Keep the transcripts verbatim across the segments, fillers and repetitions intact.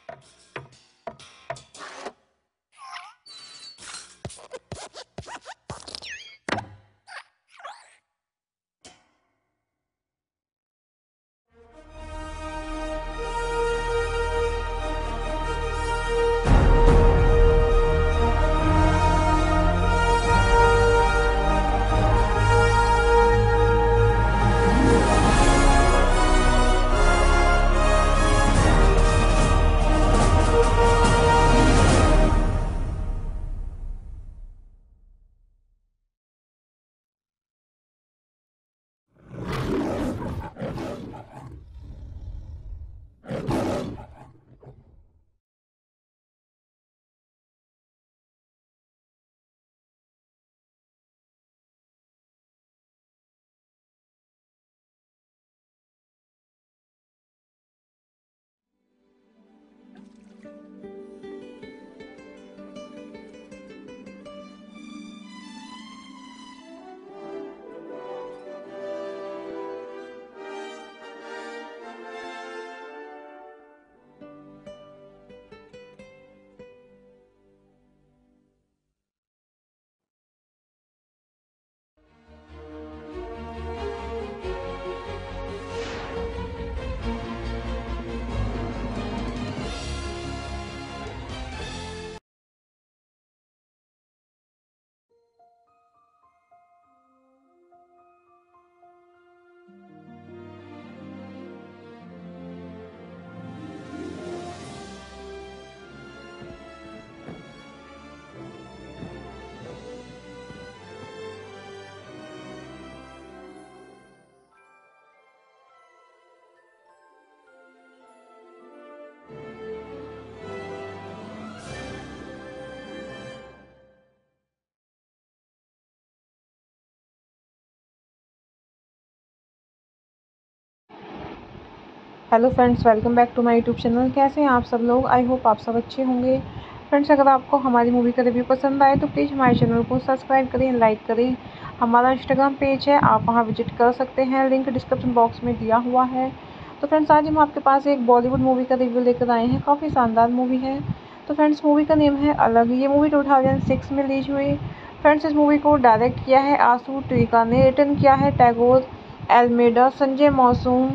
Hello friends, welcome back to my YouTube channel. कैसे हैं आप सब लोग? आई होप आप सब अच्छे होंगे। फ्रेंड्स, अगर आपको हमारी मूवी का रिव्यू पसंद आए तो प्लीज़ हमारे चैनल को सब्सक्राइब करें, लाइक करें। हमारा इंस्टाग्राम पेज है, आप वहां विजिट कर सकते हैं, लिंक डिस्क्रिप्शन बॉक्स में दिया हुआ है। तो फ्रेंड्स, आज हम आपके पास एक बॉलीवुड मूवी का रिव्यू लेकर आए हैं। काफ़ी शानदार मूवी है। तो फ्रेंड्स, मूवी का नेम है अलग। ये मूवी टू थाउजेंड सिक्स में रिलीज हुई। फ्रेंड्स, इस मूवी को डायरेक्ट किया है आशु ट्रिका ने, रिटर्न किया है टैगोर एल्मेडा, संजय मौसूम,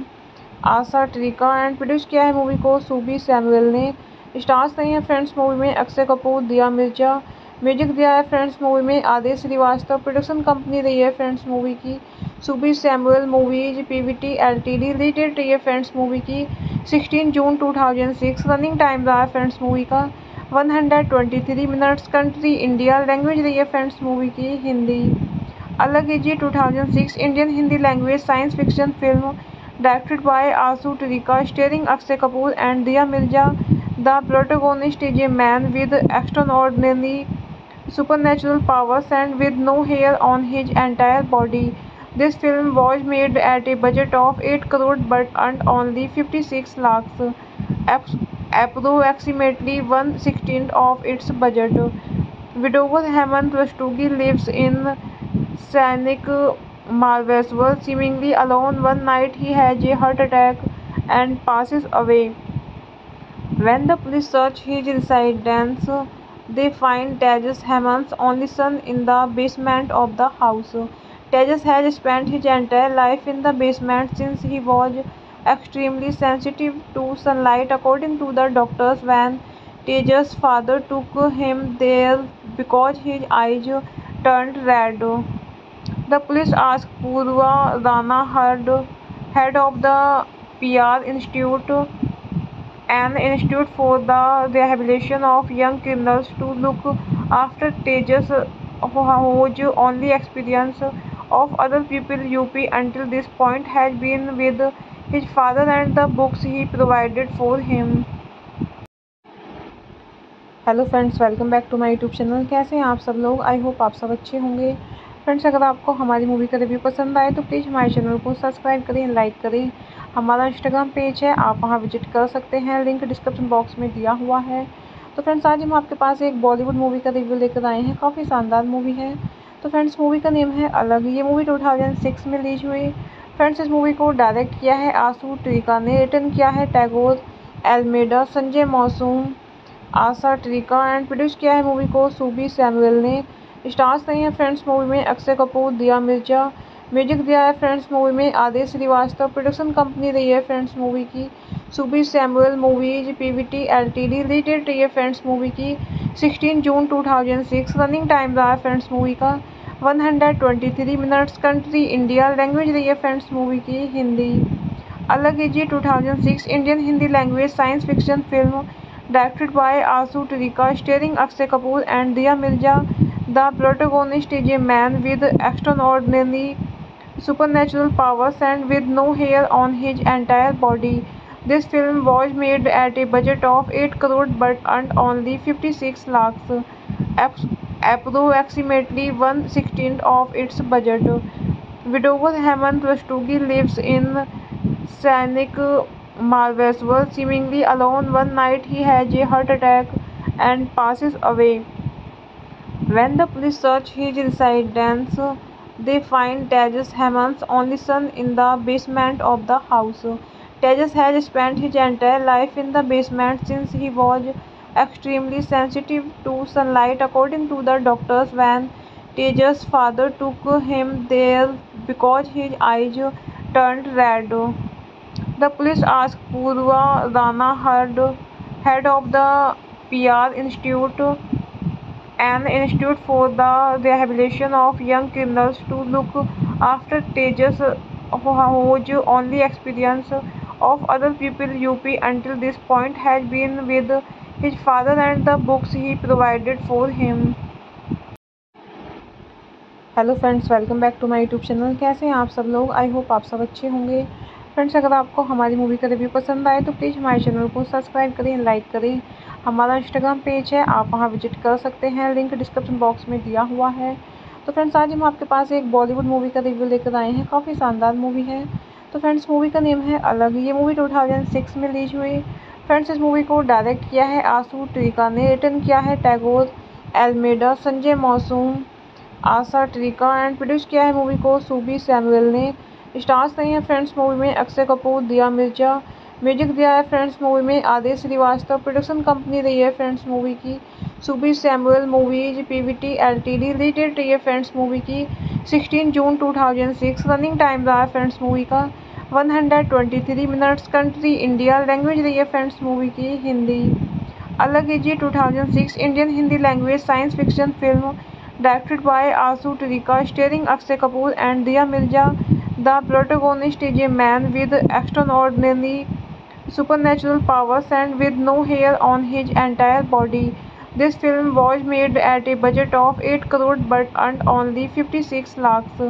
आशा ट्रिका एंड प्रोड्यूस किया है मूवी को सुबी सैमुअल ने। स्टार्स नहीं है फ्रेंड्स मूवी में अक्षय कपूर, दिया मिर्जा। म्यूजिक दिया है फ्रेंड्स मूवी में आदेश श्रीवास्तव। प्रोडक्शन कंपनी रही है फ्रेंड्स मूवी की Subi Samuel movies PVT LTD. Release date रही है फ्रेंड्स मूवी की sixteen June two thousand six. Running time रहा है फ्रेंड्स मूवी का one hundred twenty three minutes. Country India. Language रही है फ्रेंड्स मूवी की हिंदी। अलग है जी two thousand six Indian Hindi language science fiction film directed by Asu Trika, starring Akshay Kapoor and Diya Mirza. The protagonist is a man with extraordinary supernatural powers and with no hair on his entire body. This film was made at a budget of eight crore but earned only fifty-six lakhs, approximately one sixteenth of its budget. Widower Hemant Rastogi lives in scenic Malveswar, seemingly alone. One night he has a heart attack and passes away. When the police search his residence, they find Tejas, Hemant's only son, in the basement of the house. Tejas has spent his entire life in the basement since he was extremely sensitive to sunlight. According to the doctors, when Tejas' father took him there because his eyes turned red. The police asked Purva Rana, head, head of the P R Institute, an institute for the rehabilitation of young criminals, to look after Tejas, whose only experience of other people U P until this point has been with his father and the books he provided for him. Hello friends, welcome back to my YouTube channel. कैसे हैं आप सब लोग? I hope आप सब अच्छे होंगे। Friends, अगर आपको हमारी मूवी का रिव्यू पसंद आए तो प्लीज़ हमारे चैनल को सब्सक्राइब करें, लाइक करें। हमारा इंस्टाग्राम पेज है, आप वहां विजिट कर सकते हैं, लिंक डिस्क्रिप्शन बॉक्स में दिया हुआ है। तो फ्रेंड्स, आज हम आपके पास एक बॉलीवुड मूवी का रिव्यू लेकर आए हैं। काफ़ी शानदार मूवी है। तो फ्रेंड्स, मूवी का नेम है अलग। ये मूवी टू थाउजेंड सिक्स में रिलीज हुई। फ्रेंड्स, इस मूवी को डायरेक्ट किया है आशु ट्रिका ने, रिटर्न किया है टैगोर एल्मेडा, संजय मौसूम, आशा ट्रिका एंड प्रोड्यूस किया है मूवी को सूबी सैमुअल ने। स्टार्स नहीं है फ्रेंड्स मूवी में अक्षय कपूर, दिया मिर्जा। म्यूजिक दिया है फ्रेंड्स मूवी में आदेश श्रीवास्तव। प्रोडक्शन कंपनी रही है फ्रेंड्स मूवी की Subi Samuel movies PVT LTD. Release date रही है फ्रेंड्स मूवी की सोलह जून दो हज़ार छह। रनिंग टाइम रहा है फ्रेंड्स मूवी का एक सौ तेईस मिनट्स। Country India. लैंग्वेज रही है फ्रेंड्स मूवी की हिंदी। अलग है जी दो हज़ार छह Indian Hindi language science fiction film directed by Ashu Trikha, starring Akshay Kapoor and Diya Mirza. The protagonist is a man with extraordinary supernatural powers and with no hair on his entire body. This film was made at a budget of eight crore but earned only fifty-six lakhs, approximately one sixteenth of its budget. Widower Hemant Rastogi lives in scenic Malveswar, seemingly alone. One night he has a heart attack and passes away. When the police search his residence, they find Tejas, Hemant's only son, in the basement of the house. Tejas has spent his entire life in the basement since he was extremely sensitive to sunlight. According to the doctors, when Tejas' father took him there because his eyes turned red. The police asked Purva Rana, head of the P R Institute, an institute for the rehabilitation of young criminals, to look after Tejas, whose only experience of other people U P until this point has been with his father and the books he provided for him. Hello friends, welcome back to my YouTube channel. कैसे हैं आप सब लोग? I hope आप सब अच्छे होंगे। Friends, अगर आपको हमारी मूवी का रिव्यू पसंद आए तो प्लीज़ हमारे चैनल को सब्सक्राइब करें, लाइक करें। हमारा इंस्टाग्राम पेज है, आप वहां विजिट कर सकते हैं, लिंक डिस्क्रिप्शन बॉक्स में दिया हुआ है। तो फ्रेंड्स, आज हम आपके पास एक बॉलीवुड मूवी का रिव्यू लेकर आए हैं। काफ़ी शानदार मूवी है। तो फ्रेंड्स, मूवी का नेम है अलग। ये मूवी टू थाउजेंड सिक्स में रिलीज हुई। फ्रेंड्स, इस मूवी को डायरेक्ट किया है आशु टिरिका ने, रिटर्न किया है टैगोर एल्मेडा, संजय मौसूम, आशा ट्रिका एंड प्रोड्यूस किया है मूवी को सूबी सैमुअल ने। स्टार्स नहीं है फ्रेंड्स मूवी में अक्षय कपूर, दिया मिर्जा। म्यूजिक दिया है फ्रेंड्स मूवी में आदेश श्रीवास्तव। प्रोडक्शन कंपनी रही है फ्रेंड्स मूवी की Subi Samuel movies PVT LTD. Release date रही है फ्रेंड्स मूवी की सोलह जून दो हज़ार छह। रनिंग टाइम रहा है फ्रेंड्स मूवी का एक सौ तेईस मिनट्स। Country India. लैंग्वेज रही है फ्रेंड्स मूवी की हिंदी। अलग है जी दो हज़ार छह Indian Hindi language science fiction film directed by Asu Tirika, starring Akshay Kapoor and Diya Mirza. The protagonist is a man with extraordinary supernatural powers and with no hair on his entire body. This film was made at a budget of eight crore but earned only fifty-six lakhs,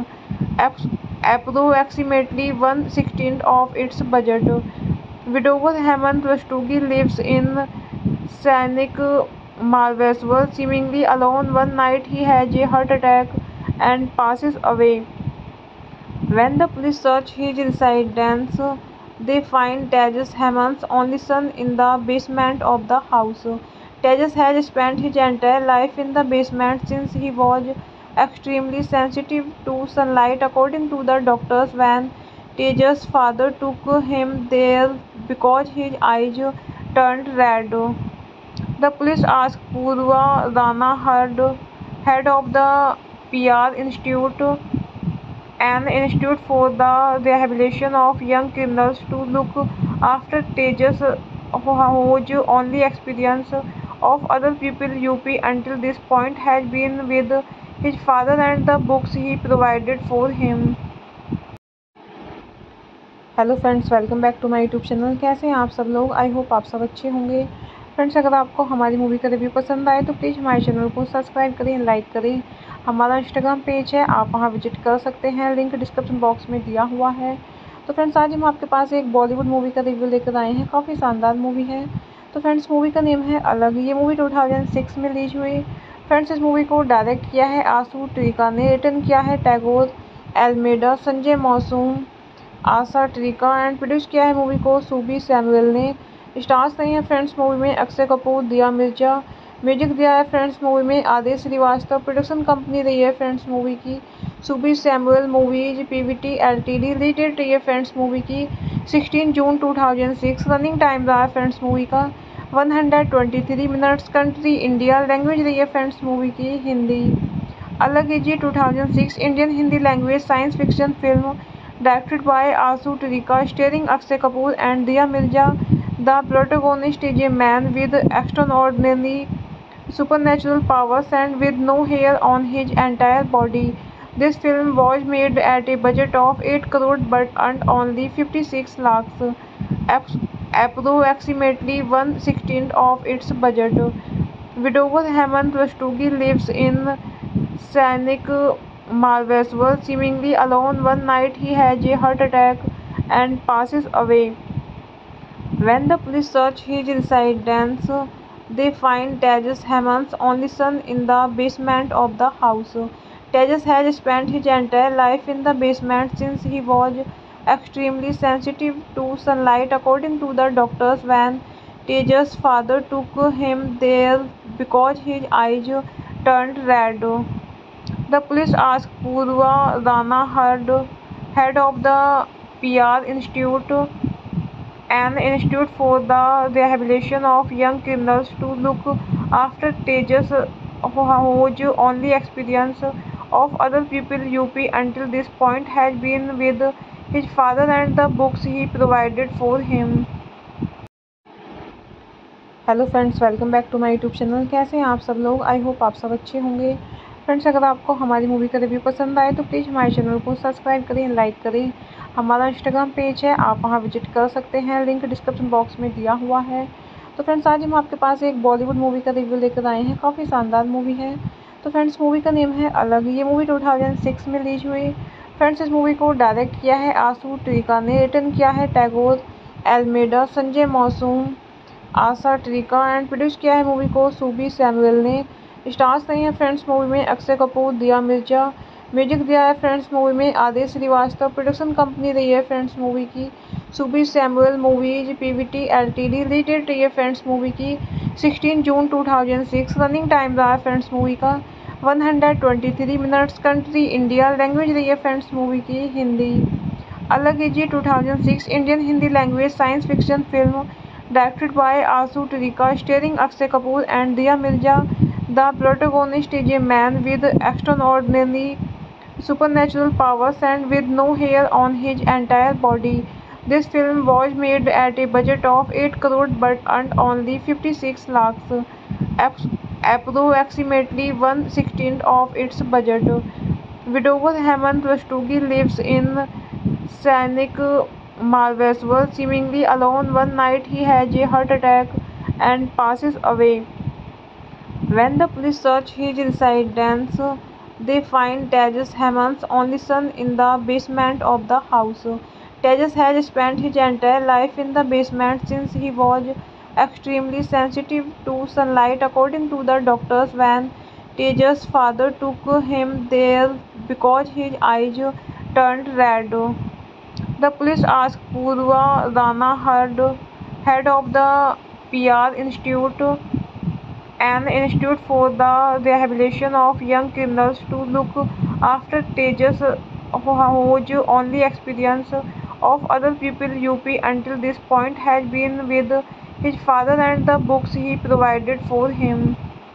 approximately one sixteenth of its budget. Widower Hemant Rastogi lives in scenic Malveswar, seemingly alone. One night he has a heart attack and passes away. When the police search his residence, they find Tejas, Hemant's only son, in the basement of the house. Tejas has spent his entire life in the basement since he was extremely sensitive to sunlight. According to the doctors, when Tejas' father took him there because his eyes turned red. The police asked Purva Rana, head of the P R Institute, an institute for the rehabilitation of young criminals, to look after Tejas, whose only experience of other people U P until this point has been with his father and the books he provided for him. Hello friends, welcome back to my YouTube channel. कैसे हैं आप सब लोग? I hope आप सब अच्छे होंगे। Friends, अगर आपको हमारी मूवी का रिव्यू पसंद आए तो प्लीज़ हमारे चैनल को सब्सक्राइब करें, लाइक करें। हमारा इंस्टाग्राम पेज है, आप वहां विजिट कर सकते हैं, लिंक डिस्क्रिप्शन बॉक्स में दिया हुआ है। तो फ्रेंड्स, आज हम आपके पास एक बॉलीवुड मूवी का रिव्यू लेकर आए हैं। काफ़ी शानदार मूवी है। तो फ्रेंड्स, मूवी का नेम है अलग। ये मूवी टू थाउजेंड सिक्स में रिलीज हुई। फ्रेंड्स, इस मूवी को डायरेक्ट किया है आशु टिरिका ने, रिटर्न किया है टैगोर एल्मेडा, संजय मौसूम, आशा ट्रिका एंड प्रोड्यूस किया है मूवी को सूबी सैमुअल ने। स्टार्स नहीं है फ्रेंड्स मूवी में अक्षय कपूर, दिया मिर्जा। म्यूजिक दिया है फ्रेंड्स मूवी में आदेश श्रीवास्तव। प्रोडक्शन कंपनी रही है फ्रेंड्स मूवी की Subi Samuel movies PVT LTD related रही है फ्रेंड्स मूवी की sixteen June two thousand six. Running time रहा है फ्रेंड्स मूवी का one hundred twenty three minutes. Country India. Language रही है फ्रेंड्स मूवी की हिंदी। अलग है जी two thousand six Indian Hindi language science fiction film directed by Ashu Trikha starring Akshay Kapoor and दिया Mirza. The protagonist is a man with extraordinary supernatural powers and with no hair on his entire body. This film was made at a budget of eight crore but earned only fifty-six lakhs, approximately one sixteenth of its budget. Widower Hemant Rastogi lives in scenic Malveswar, seemingly alone. One night he has a heart attack and passes away. When the police search his residence, they find Tejas, Hemant's only son, in the basement of the house. Tejas has spent his entire life in the basement since he was extremely sensitive to sunlight. According to the doctors, when Tejas' father took him there because his eyes turned red. The police asked Purva Rana, head, head of the P R Institute, an institute for the rehabilitation of young criminals, to look after Tejas, whose only experience of other people U P until this point has been with his father and the books he provided for him. Hello friends, welcome back to my YouTube channel. कैसे हैं आप सब लोग? I hope आप सब अच्छे होंगे। Friends, अगर आपको हमारी मूवी का रिव्यू पसंद आए तो प्लीज़ हमारे चैनल को सब्सक्राइब करें, लाइक करें। हमारा इंस्टाग्राम पेज है, आप वहां विजिट कर सकते हैं, लिंक डिस्क्रिप्शन बॉक्स में दिया हुआ है। तो फ्रेंड्स, आज हम आपके पास एक बॉलीवुड मूवी का रिव्यू लेकर आए हैं। काफ़ी शानदार मूवी है। तो फ्रेंड्स, मूवी का नेम है अलग। ये मूवी टू थाउजेंड सिक्स में रिलीज हुई। फ्रेंड्स, इस मूवी को डायरेक्ट किया है आसू टिरिका ने, रिटर्न किया है टैगोर एल्मेडा, संजय मौसूम, आशा टिरिका एंड प्रोड्यूस किया है मूवी को सुबी सैमुअल ने। स्टार्स नहीं है फ्रेंड्स मूवी में अक्षय कपूर, दिया मिर्जा। म्यूजिक दिया है फ्रेंड्स मूवी में आदेश श्रीवास्तव। प्रोडक्शन कंपनी रही है फ्रेंड्स मूवी की Subi Samuel movies PVT LTD. Related रही है फ्रेंड्स मूवी की sixteen June two thousand six. Running time रहा है फ्रेंड्स मूवी का one hundred twenty three minutes. Country India. Language रही है फ्रेंड्स मूवी की हिंदी। अलग है जी two thousand six Indian Hindi language science fiction film directed by Asu Tirika, starring Akshay Kapoor and Diya Mirza. The protagonist is a man with extraordinary supernatural powers and with no hair on his entire body. This film was made at a budget of eight crore but earned only fifty-six lakhs, approximately one sixteenth of its budget. Widower Hemant Rastogi lives in scenic Malveswar, seemingly alone. One night he has a heart attack and passes away. When the police search his residence, they find Tejas, Hemant's only son, in the basement of the house. Tejas has spent his entire life in the basement since he was extremely sensitive to sunlight. According to the doctors, when Tejas' father took him there because his eyes turned red. The police asked Purva Rana, head, head of the P R Institute, an institute for the rehabilitation of young criminals, to look after Tejas, whose only experience of other people U P until this point has been with his father and the books he provided for him.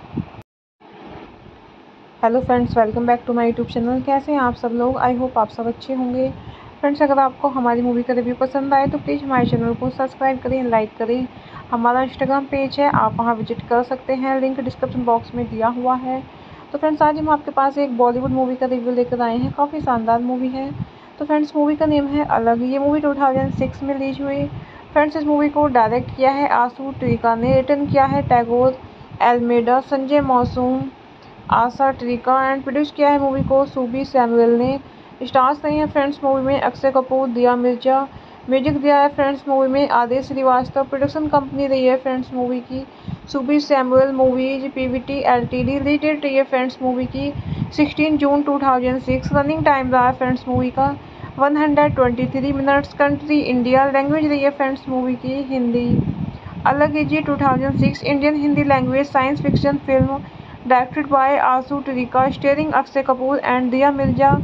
Hello friends, welcome back to my YouTube channel. कैसे हैं आप सब लोग? I hope आप सब अच्छे होंगे। Friends, अगर आपको हमारी मूवी का रिव्यू पसंद आए तो प्लीज़ हमारे चैनल को सब्सक्राइब करें, लाइक करें। हमारा इंस्टाग्राम पेज है, आप वहां विजिट कर सकते हैं, लिंक डिस्क्रिप्शन बॉक्स में दिया हुआ है। तो फ्रेंड्स, आज हम आपके पास एक बॉलीवुड मूवी का रिव्यू लेकर आए हैं। काफ़ी शानदार मूवी है। तो फ्रेंड्स, मूवी का नेम है अलग। ये मूवी टू थाउजेंड सिक्स में रिलीज हुई। फ्रेंड्स, इस मूवी को डायरेक्ट किया है आसू टिरिका ने, रिटर्न किया है टैगोर एल्मेडा, संजय मौसूम, आशा टिरिका एंड प्रोड्यूस किया है मूवी को सुबी सैमुअल ने। स्टार्स नहीं है फ्रेंड्स मूवी में अक्षय कपूर, दिया मिर्जा। म्यूजिक दिया है फ्रेंड्स मूवी में आदेश श्रीवास्तव। प्रोडक्शन कंपनी रही है फ्रेंड्स मूवी की Subi Samuel movies PVT LTD. Related रही है फ्रेंड्स मूवी की sixteen June two thousand six. Running time रहा है फ्रेंड्स मूवी का one hundred twenty three minutes. Country India. Language रही है फ्रेंड्स मूवी की हिंदी। अलग है जी two thousand six Indian Hindi language science fiction film directed by Asu Tirika, starring Akshay Kapoor and Diya Mirza.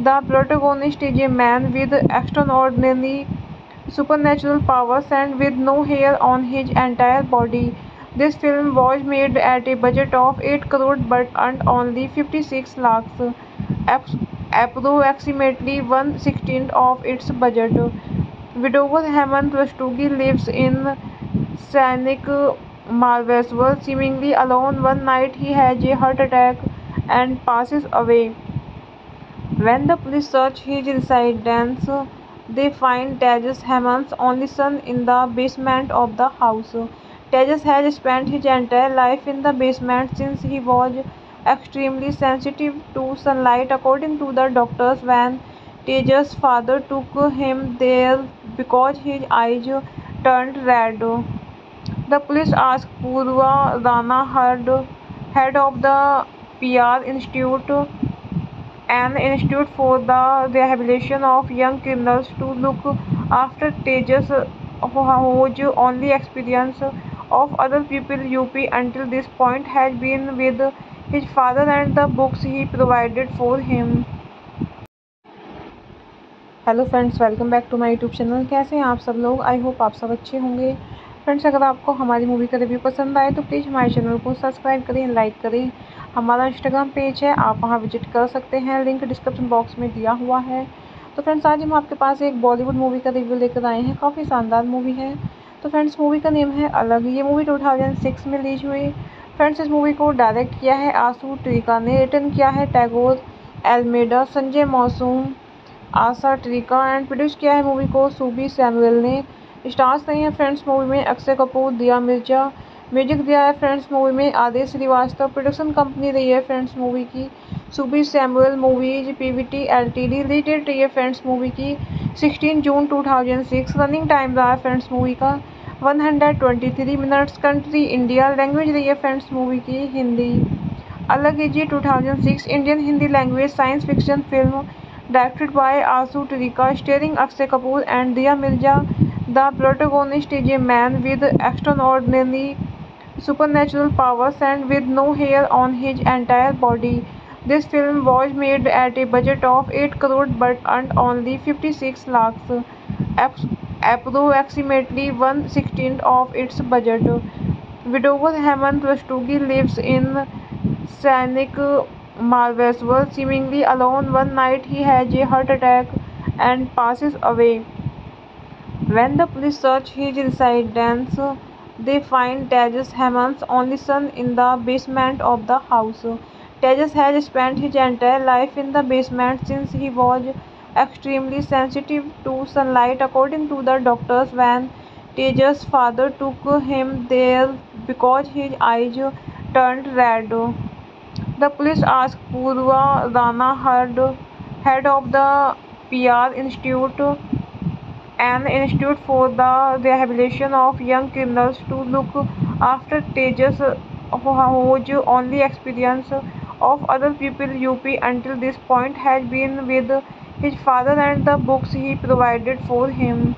The protagonist is a man with extraordinary supernatural powers and with no hair on his entire body. This film was made at a budget of eight crore but earned only fifty-six lakhs, ap- approximately one sixteenth of its budget. Widower Hemant Rastogi lives in scenic Malveswar, seemingly alone. One night he has a heart attack and passes away. When the police search his residence, they find Tejas, Hemant's only son, in the basement of the house. Tejas has spent his entire life in the basement since he was extremely sensitive to sunlight. According to the doctors, when Tejas' father took him there because his eyes turned red. The police asked Purva Rana, head, head of the P R Institute, an institute for the rehabilitation of young criminals, to look after Tejas, whose only experience of other people U P until this point has been with his father and the books he provided for him. Hello friends, welcome back to my YouTube channel. कैसे हैं आप सब लोग? I hope आप सब अच्छे होंगे। Friends, अगर आपको हमारी मूवी का रिव्यू पसंद आए तो प्लीज़ हमारे चैनल को सब्सक्राइब करें, लाइक करें। हमारा इंस्टाग्राम पेज है, आप वहां विजिट कर सकते हैं, लिंक डिस्क्रिप्शन बॉक्स में दिया हुआ है। तो फ्रेंड्स, आज हम आपके पास एक बॉलीवुड मूवी का रिव्यू लेकर आए हैं। काफ़ी शानदार मूवी है। तो फ्रेंड्स, मूवी का नेम है अलग। ये मूवी टू थाउजेंड सिक्स में रिलीज हुई। फ्रेंड्स, इस मूवी को डायरेक्ट किया है आशु ट्रिका ने, रिटर्न किया है टैगोर एल्मेडा, संजय मौसूम, आशा ट्रिका एंड प्रोड्यूस किया है मूवी को सुबी सैमुअल ने। स्टार्स नहीं है फ्रेंड्स मूवी में अक्षय कपूर, दिया मिर्जा। म्यूजिक दिया है फ्रेंड्स मूवी में आदेश श्रीवास्तव। प्रोडक्शन कंपनी रही है फ्रेंड्स मूवी की Subi Samuel movies PVT LTD. Release date रही है फ्रेंड्स मूवी की sixteen June two thousand six. Running time रहा है फ्रेंड्स मूवी का one hundred twenty three minutes. Country India. Language रही है फ्रेंड्स मूवी की हिंदी। अलग है जी two thousand six Indian Hindi language science fiction film directed by Asu Trika, starring Akshay Kapoor and Diya Mirza. The protagonist is a man with extraordinary supernatural powers and with no hair on his entire body. This film was made at a budget of eight crore but earned only fifty-six lakhs, approximately one sixteenth of its budget. Widower Hemant Rastogi lives in scenic Malveswar, seemingly alone. One night he has a heart attack and passes away. When the police search his residence, they find Tejas, Hemant's only son, in the basement of the house. Tejas has spent his entire life in the basement since he was extremely sensitive to sunlight. According to the doctors, when Tejas' father took him there because his eyes turned red. The police asked Purva Rana, head, head of the P R Institute, an institute for the rehabilitation of young criminals, to look after Tejas, whose only experience of other people U P until this point has been with his father and the books he provided for him.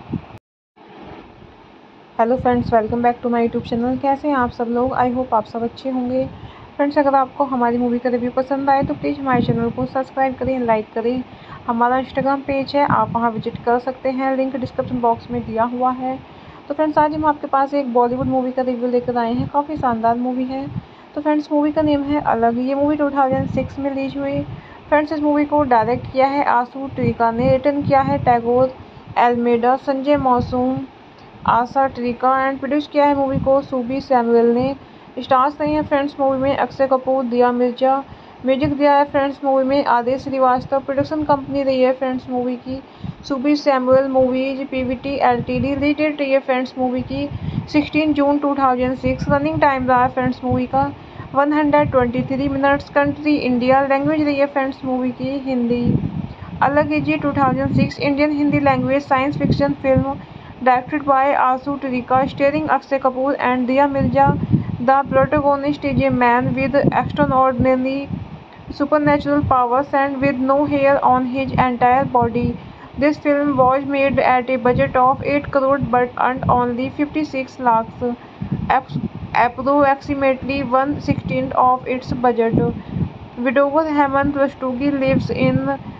Hello friends, welcome back to my YouTube channel. कैसे हैं आप सब लोग? I hope आप सब अच्छे होंगे। Friends, अगर आपको हमारी मूवी का रिव्यू पसंद आए तो प्लीज़ हमारे चैनल को सब्सक्राइब करें, लाइक करें। हमारा इंस्टाग्राम पेज है, आप वहां विजिट कर सकते हैं, लिंक डिस्क्रिप्शन बॉक्स में दिया हुआ है। तो फ्रेंड्स, आज हम आपके पास एक बॉलीवुड मूवी का रिव्यू लेकर आए हैं। काफ़ी शानदार मूवी है। तो फ्रेंड्स, मूवी का नेम है अलग। ये मूवी टू थाउजेंड सिक्स में रिलीज हुई। फ्रेंड्स, इस मूवी को डायरेक्ट किया है आशु ट्रिका ने, रिटर्न किया है टैगोर एल्मेडा, संजय मौसूम, आशा ट्रिका एंड प्रोड्यूस किया है मूवी को सुबी सैमुअल ने। स्टार्स नहीं है फ्रेंड्स मूवी में अक्षय कपूर, दिया मिर्जा। म्यूजिक दिया है फ्रेंड्स मूवी में आदेश श्रीवास्तव। प्रोडक्शन कंपनी रही है फ्रेंड्स मूवी की Subi Samuel movies PVT LTD. Release date रही है फ्रेंड्स मूवी की sixteen June two thousand six. Running time रहा है फ्रेंड्स मूवी का one hundred twenty three minutes. Country India. Language रही है फ्रेंड्स मूवी की हिंदी। अलग है जी two thousand six Indian Hindi language science fiction film directed by Asu Trika, starring Akshay Kapoor and Diya Mirza. The protagonist is a man with extraordinary supernatural powers and with no hair on his entire body. This film was made at a budget of eight crore but earned only fifty-six lakhs, approximately one sixteenth of its budget. Widower Hemant Rastogi lives in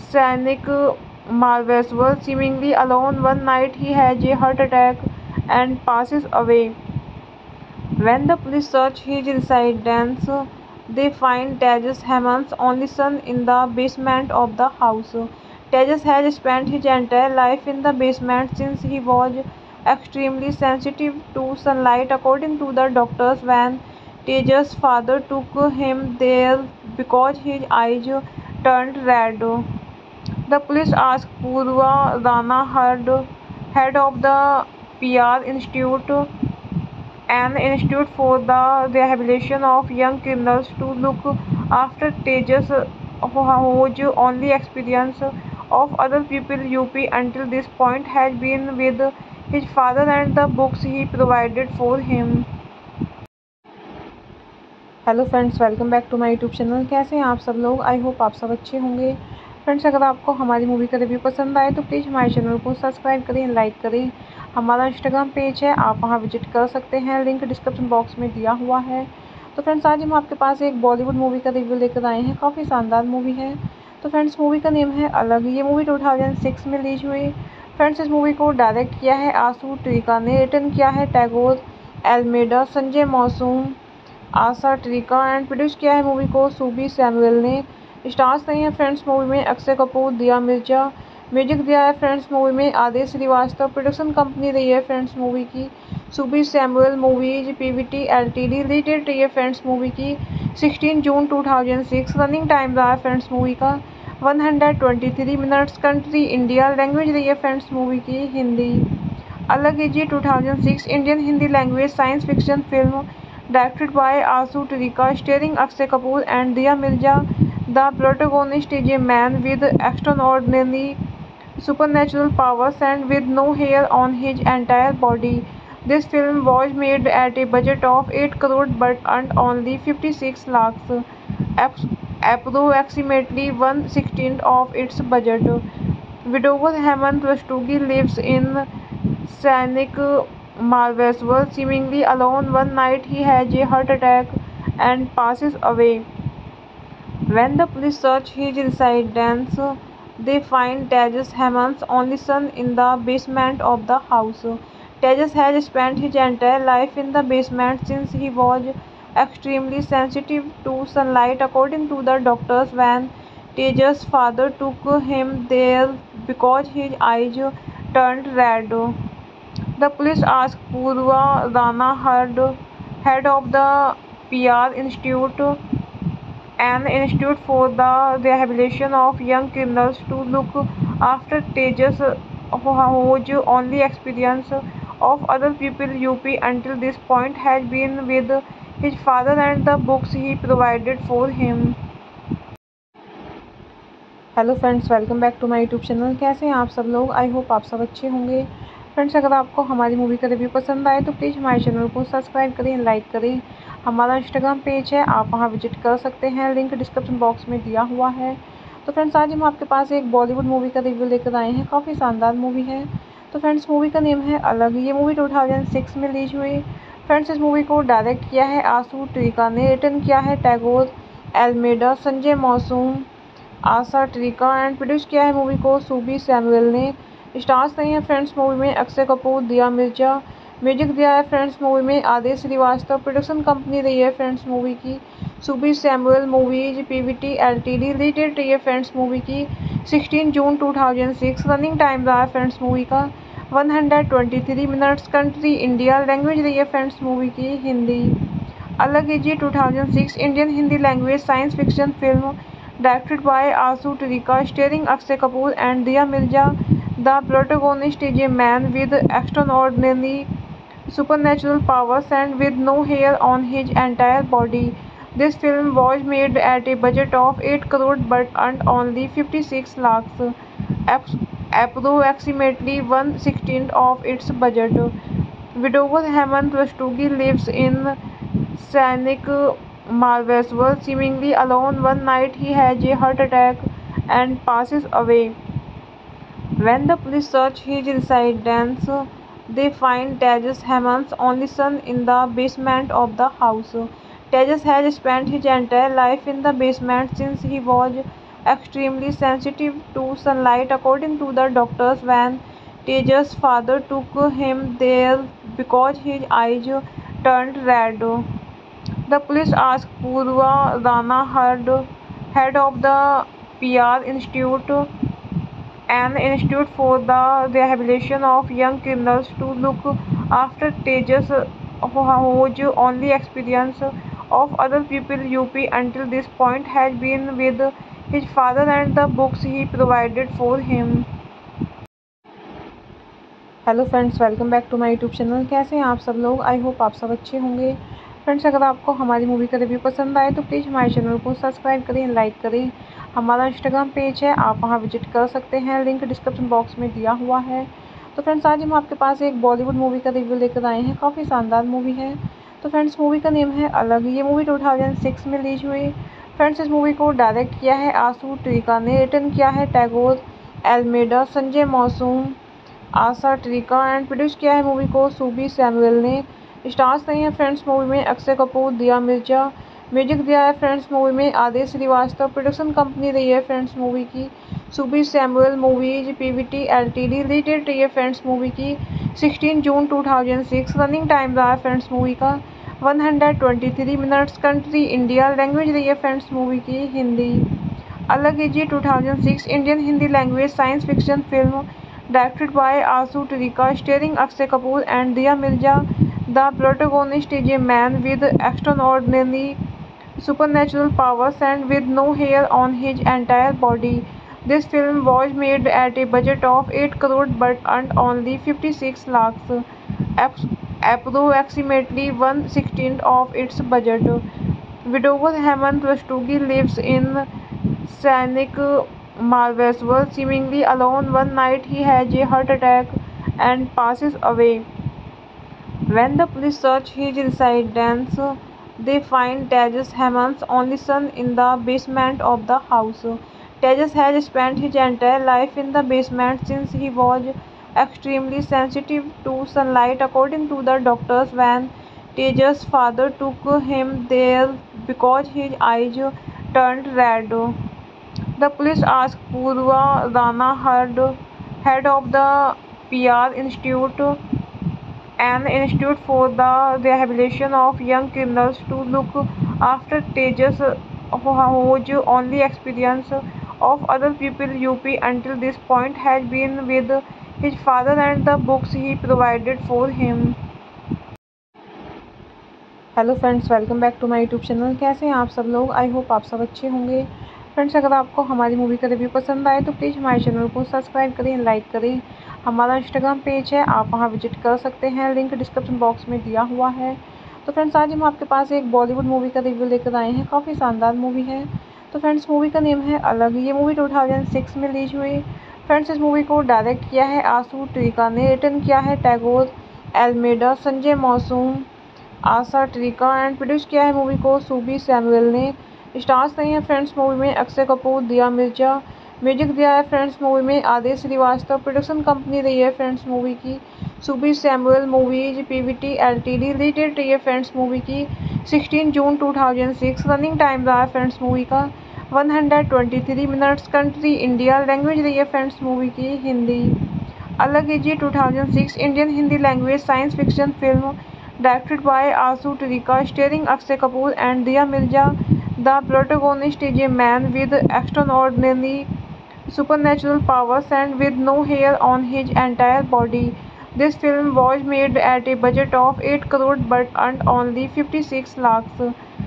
scenic Malveswell, seemingly alone. One night he has a heart attack and passes away. When the police search his residence, they find Tejas Hammond's only son in the basement of the house. Tejas has spent his entire life in the basement since he was extremely sensitive to sunlight. According to the doctors, when Tejas' father took him there because his eyes turned red. The police asked Purva Rana, head, head of the P R Institute, an institute for the rehabilitation of young criminals, to look after Tejas, whose only experience of other people U P until this point has been with his father and the books he provided for him. Hello friends, welcome back to my YouTube channel. कैसे हैं आप सब लोग? I hope आप सब अच्छे होंगे। Friends, अगर आपको हमारी मूवी का रिव्यू पसंद आए तो प्लीज़ हमारे चैनल को सब्सक्राइब करें, लाइक करें। हमारा इंस्टाग्राम पेज है, आप वहां विजिट कर सकते हैं, लिंक डिस्क्रिप्शन बॉक्स में दिया हुआ है। तो फ्रेंड्स, आज हम आपके पास एक बॉलीवुड मूवी का रिव्यू लेकर आए हैं। काफ़ी शानदार मूवी है। तो फ्रेंड्स, मूवी का नेम है अलग। ये मूवी टू थाउजेंड सिक्स में रिलीज हुई। फ्रेंड्स, इस मूवी को डायरेक्ट किया है आशु ट्रिका ने, रिटर्न किया है टैगोर एल्मेडा, संजय मौसूम, आशा ट्रिका एंड प्रोड्यूस किया है मूवी को सुबी सैमुअल ने। स्टार्स नहीं है फ्रेंड्स मूवी में अक्षय कपूर, दिया मिर्जा। म्यूजिक दिया है फ्रेंड्स मूवी में आदेश श्रीवास्तव। प्रोडक्शन कंपनी रही है फ्रेंड्स मूवी की Subi Samuel movies PVT LTD. Release date रही है फ्रेंड्स मूवी की sixteen June two thousand six. Running time रहा है फ्रेंड्स मूवी का one hundred twenty three minutes. Country India. Language रही है फ्रेंड्स मूवी की हिंदी। अलग है जी two thousand six Indian Hindi language science fiction film directed by Asu Trika, starring Akshay Kapoor and Diya Mirza. The protagonist is a man with extraordinary supernatural powers and with no hair on his entire body. This film was made at a budget of eight crore but earned only fifty-six lakhs, approximately one sixteenth of its budget. Widower Hemant Rastogi lives in scenic Malveswell, seemingly alone. One night he has a heart attack and passes away. When the police search his residence, they find Tejas Hammond's only son in the basement of the house. Tejas has spent his entire life in the basement since he was extremely sensitive to sunlight. According to the doctors, when Tejas' father took him there because his eyes turned red. The police asked Purva Rana, head, head of the P R Institute, an institute for the rehabilitation of young criminals, to look after Tejas, whose only experience of other people U P until this point has been with his father and the books he provided for him. Hello friends, welcome back to my YouTube channel. कैसे हैं आप सब लोग? I hope आप सब अच्छे होंगे। Friends, अगर आपको हमारी मूवी का रिव्यू पसंद आए तो प्लीज़ हमारे चैनल को सब्सक्राइब करें, लाइक करें। हमारा इंस्टाग्राम पेज है, आप वहां विजिट कर सकते हैं, लिंक डिस्क्रिप्शन बॉक्स में दिया हुआ है। तो फ्रेंड्स, आज हम आपके पास एक बॉलीवुड मूवी का रिव्यू लेकर आए हैं। काफ़ी शानदार मूवी है। तो फ्रेंड्स, मूवी का नेम है अलग। ये मूवी टू थाउजेंड सिक्स में रिलीज हुई। फ्रेंड्स, इस मूवी को डायरेक्ट किया है आशु ट्रिका ने, रिटर्न किया है टैगोर एल्मेडा, संजय मौसूम, आशा ट्रिका एंड प्रोड्यूस किया है मूवी को सुबी सैमुअल ने। स्टार्स नहीं है फ्रेंड्स मूवी में अक्षय कपूर, दिया मिर्जा। म्यूजिक दिया है फ्रेंड्स मूवी में आदेश श्रीवास्तव। प्रोडक्शन कंपनी रही है फ्रेंड्स मूवी की Subi Samuel movies PVT LTD. Release date रही है फ्रेंड्स मूवी की sixteen June two thousand six. Running time रहा है फ्रेंड्स मूवी का one hundred twenty three minutes. Country India. Language रही है फ्रेंड्स मूवी की हिंदी। अलग है जी two thousand six Indian Hindi language science fiction film directed by Asu Trika, starring Akshay Kapoor and Diya Mirza. The protagonist is a man with extraordinary supernatural powers and with no hair on his entire body. This film was made at a budget of eight crore but earned only fifty-six lakhs, approximately one sixteenth of its budget. Widower Hemant Rastogi lives in scenic Malveswell, seemingly alone. One night he has a heart attack and passes away. When the police search his residence, they find Tejas Hammond's only son in the basement of the house. Tejas has spent his entire life in the basement since he was extremely sensitive to sunlight. According to the doctors, when Tejas' father took him there because his eyes turned red. The police asked Purva Rana, head, head of the P R Institute, an institute for the rehabilitation of young criminals, to look after Tejas, whose only experience of other people U P until this point has been with his father and the books he provided for him. Hello friends, welcome back to my YouTube channel. कैसे हैं आप सब लोग? I hope आप सब अच्छे होंगे। Friends, अगर आपको हमारी मूवी का रिव्यू पसंद आए तो प्लीज़ हमारे चैनल को सब्सक्राइब करें, लाइक करें। हमारा इंस्टाग्राम पेज है, आप वहां विजिट कर सकते हैं, लिंक डिस्क्रिप्शन बॉक्स में दिया हुआ है। तो फ्रेंड्स, आज हम आपके पास एक बॉलीवुड मूवी का रिव्यू लेकर आए हैं। काफ़ी शानदार मूवी है। तो फ्रेंड्स, मूवी का नेम है अलग। ये मूवी टू थाउजेंड सिक्स में रिलीज हुई। फ्रेंड्स, इस मूवी को डायरेक्ट किया है आशु ट्रिका ने, रिटर्न किया है टैगोर एल्मेडा, संजय मौसूम, आशा ट्रिका एंड प्रोड्यूस किया है मूवी को सुबी सैमुअल ने। स्टार्स नहीं है फ्रेंड्स मूवी में अक्षय कपूर, दिया मिर्जा। म्यूजिक दिया है फ्रेंड्स मूवी में आदेश श्रीवास्तव। प्रोडक्शन कंपनी रही है फ्रेंड्स मूवी की Subi Samuel movies PVT LTD. Release date रही है फ्रेंड्स मूवी की sixteen June two thousand six. Running time रहा है फ्रेंड्स मूवी का one hundred twenty three minutes. Country India. Language रही है फ्रेंड्स मूवी की हिंदी। अलग है जी two thousand six Indian Hindi language science fiction film directed by Asu Trika, starring Akshay Kapoor and Diya Mirza. The protagonist is a man with extraordinary supernatural powers and with no hair on his entire body. This film was made at a budget of eight crore but earned only fifty-six lakhs, approximately one sixteenth of its budget. Widower Hemant Rastogi lives in scenic Malveswar, seemingly alone. One night he has a heart attack and passes away. When the police search his residence, they find Tejas, Hemant's only son, in the basement of the house. Tejas has spent his entire life in the basement since he was extremely sensitive to sunlight. According to the doctors, when Tejas' father took him there because his eyes turned red. The police asked Purva Rana, head, head of the P R Institute, an institute for the rehabilitation of young criminals, to look after Tejas, whose only experience of other people U P until this point has been with his father and the books he provided for him. Hello friends, welcome back to my YouTube channel. कैसे हैं आप सब लोग? I hope आप सब अच्छे होंगे। Friends, अगर आपको हमारी मूवी का रिव्यू पसंद आए तो प्लीज़ हमारे चैनल को सब्सक्राइब करें, लाइक करें। हमारा इंस्टाग्राम पेज है, आप वहां विजिट कर सकते हैं, लिंक डिस्क्रिप्शन बॉक्स में दिया हुआ है। तो फ्रेंड्स, आज हम आपके पास एक बॉलीवुड मूवी का रिव्यू लेकर आए हैं। काफ़ी शानदार मूवी है। तो फ्रेंड्स, मूवी का नेम है अलग। ये मूवी टू थाउजेंड सिक्स में रिलीज हुई। फ्रेंड्स, इस मूवी को डायरेक्ट किया है आशु ट्रिका ने, रिटर्न किया है टैगोर एल्मेडा, संजय मौसूम, आशा ट्रिका एंड प्रोड्यूस किया है मूवी को सुबी सैमुअल ने। स्टार्स नहीं है फ्रेंड्स मूवी में अक्षय कपूर, दिया मिर्जा। म्यूजिक दिया है फ्रेंड्स मूवी में आदेश श्रीवास्तव। प्रोडक्शन कंपनी रही है फ्रेंड्स मूवी की Subi Samuel movies PVT LTD. Release date रही है फ्रेंड्स मूवी की sixteen June two thousand six. Running time रहा है फ्रेंड्स मूवी का one hundred twenty three minutes. Country India. Language रही है फ्रेंड्स मूवी की हिंदी। अलग है जी two thousand six Indian Hindi language science fiction film directed by Asu Trika, starring Akshay Kapoor and Diya Mirza. The protagonist is a man with extraordinary supernatural powers and with no hair on his entire body. This film was made at a budget of eight crore but earned only fifty-six lakhs,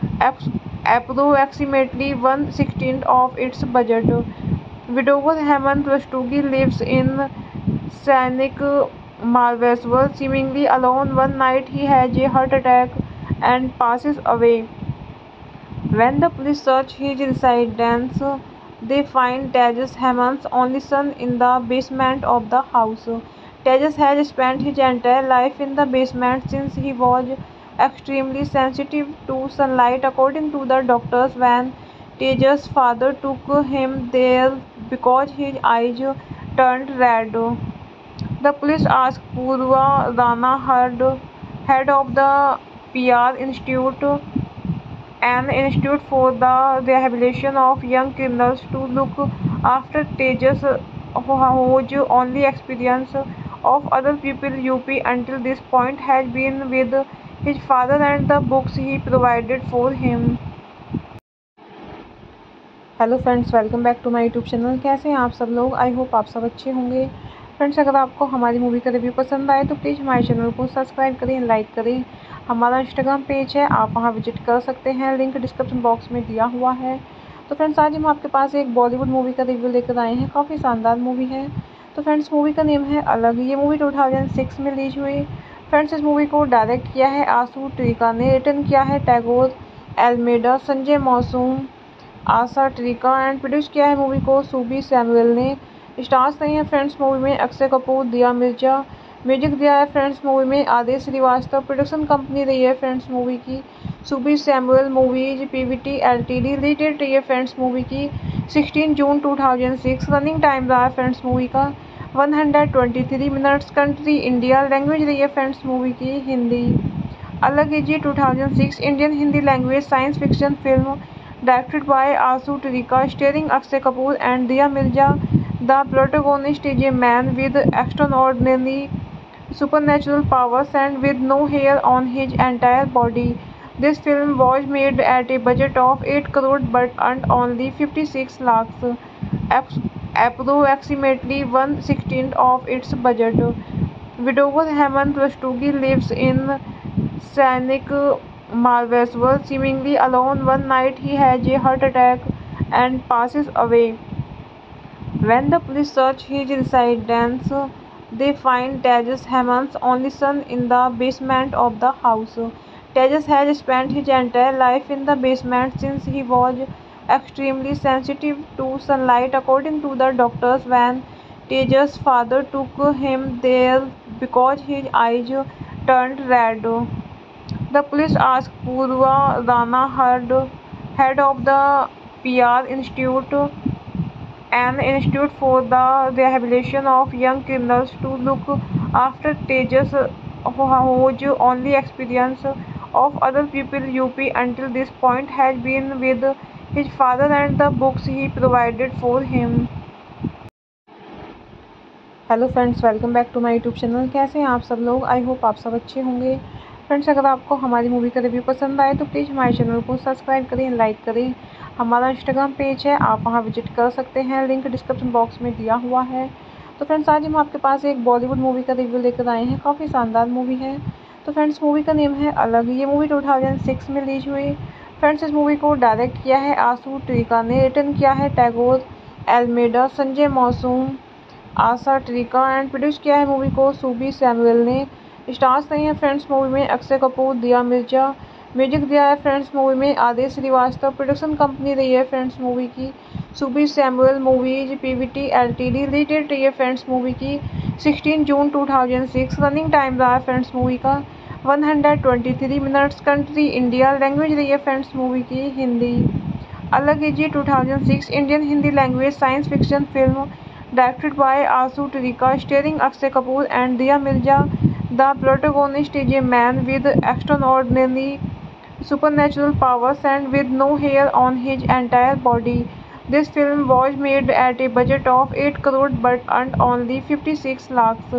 approximately one sixteenth of its budget. Widower Hemant Rastogi lives in scenic Malveswar, seemingly alone. One night he has a heart attack and passes away. When the police search his residence, they find Tejas, Hemant's only son, in the basement of the house. Tejas has spent his entire life in the basement since he was extremely sensitive to sunlight. According to the doctors, when Tejas' father took him there because his eyes turned red. The police asked Purva Rana, head, head of the P R Institute, an institute for the rehabilitation of young criminals to look after Tejas, whose only experience of other people U P until this point has been with his father and the books he provided for him. Hello friends, welcome back to my YouTube channel. कैसे हैं आप सब लोग? I hope आप सब अच्छे होंगे। Friends, अगर आपको हमारी मूवी का रिव्यू पसंद आए तो प्लीज़ हमारे चैनल को सब्सक्राइब करें, लाइक करें। हमारा इंस्टाग्राम पेज है, आप वहां विजिट कर सकते हैं, लिंक डिस्क्रिप्शन बॉक्स में दिया हुआ है। तो फ्रेंड्स, आज हम आपके पास एक बॉलीवुड मूवी का रिव्यू लेकर आए हैं। काफ़ी शानदार मूवी है। तो फ्रेंड्स, मूवी का नेम है अलग। ये मूवी टू थाउजेंड सिक्स में रिलीज हुई। फ्रेंड्स, इस मूवी को डायरेक्ट किया है आशु ट्रिका ने, रिटर्न किया है टैगोर एल्मेडा, संजय मौसूम, आशा ट्रिका एंड प्रोड्यूस किया है मूवी को सुबी सैमुअल ने। स्टार्स नहीं है फ्रेंड्स मूवी में अक्षय कपूर, दिया मिर्जा। म्यूजिक दिया है फ्रेंड्स मूवी में आदेश श्रीवास्तव। प्रोडक्शन कंपनी रही है फ्रेंड्स मूवी की Subi Samuel movies PVT LTD. Release date रही है फ्रेंड्स मूवी की sixteen June two thousand six. Running time रहा है फ्रेंड्स मूवी का one hundred twenty three minutes. Country India. Language रही है फ्रेंड्स मूवी की हिंदी। अलग है जी two thousand six Indian Hindi language science fiction film directed by Asu Trika, starring Akshay Kapoor and Diya Mirza. The protagonist is a man with extraordinary supernatural powers and with no hair on his entire body. This film was made at a budget of eight crore but earned only fifty-six lakhs, approximately one sixteenth of its budget. Widower Hemant Rastogi lives in scenic Malveswar, seemingly alone. One night he has a heart attack and passes away. When the police search his residence, they find Tejas, Hemant's only son, in the basement of the house. Tejas has spent his entire life in the basement since he was extremely sensitive to sunlight. According to the doctors, when Tejas' father took him there because his eyes turned red. The police asked Purva Rana, head of the P R Institute, an institute for the rehabilitation of young criminals, to look after Tejas, whose only experience of other people U P until this point has been with his father and the books he provided for him. Hello friends, welcome back to my YouTube channel. कैसे हैं आप सब लोग? I hope आप सब अच्छे होंगे। Friends, अगर आपको हमारी मूवी का रिव्यू पसंद आए तो प्लीज़ हमारे चैनल को सब्सक्राइब करें, लाइक करें। हमारा इंस्टाग्राम पेज है, आप वहां विजिट कर सकते हैं, लिंक डिस्क्रिप्शन बॉक्स में दिया हुआ है। तो फ्रेंड्स, आज हम आपके पास एक बॉलीवुड मूवी का रिव्यू लेकर आए हैं। काफ़ी शानदार मूवी है। तो फ्रेंड्स, मूवी का नेम है अलग। ये मूवी टू थाउजेंड सिक्स में रिलीज हुई। फ्रेंड्स, इस मूवी को डायरेक्ट किया है आशु ट्रिका ने, रिटर्न किया है टैगोर एल्मेडा, संजय मौसूम, आशा ट्रिका एंड प्रोड्यूस किया है मूवी को सुबी सैमुअल ने। स्टार्स नहीं है फ्रेंड्स मूवी में अक्षय कपूर, दिया मिर्जा। म्यूजिक दिया है फ्रेंड्स मूवी में आदेश श्रीवास्तव। प्रोडक्शन कंपनी रही है फ्रेंड्स मूवी की Subi Samuel movies PVT LTD. Release date रही है फ्रेंड्स मूवी की sixteen June two thousand six. Running time रहा है फ्रेंड्स मूवी का one hundred twenty three minutes. Country India. Language रही है फ्रेंड्स मूवी की हिंदी। अलग है जी two thousand six Indian Hindi language science fiction film directed by Asu Trika, starring Akshay Kapoor and Diya Mirza. The protagonist is a man with extraordinary supernatural powers and with no hair on his entire body. This film was made at a budget of eight crore but earned only fifty-six lakhs,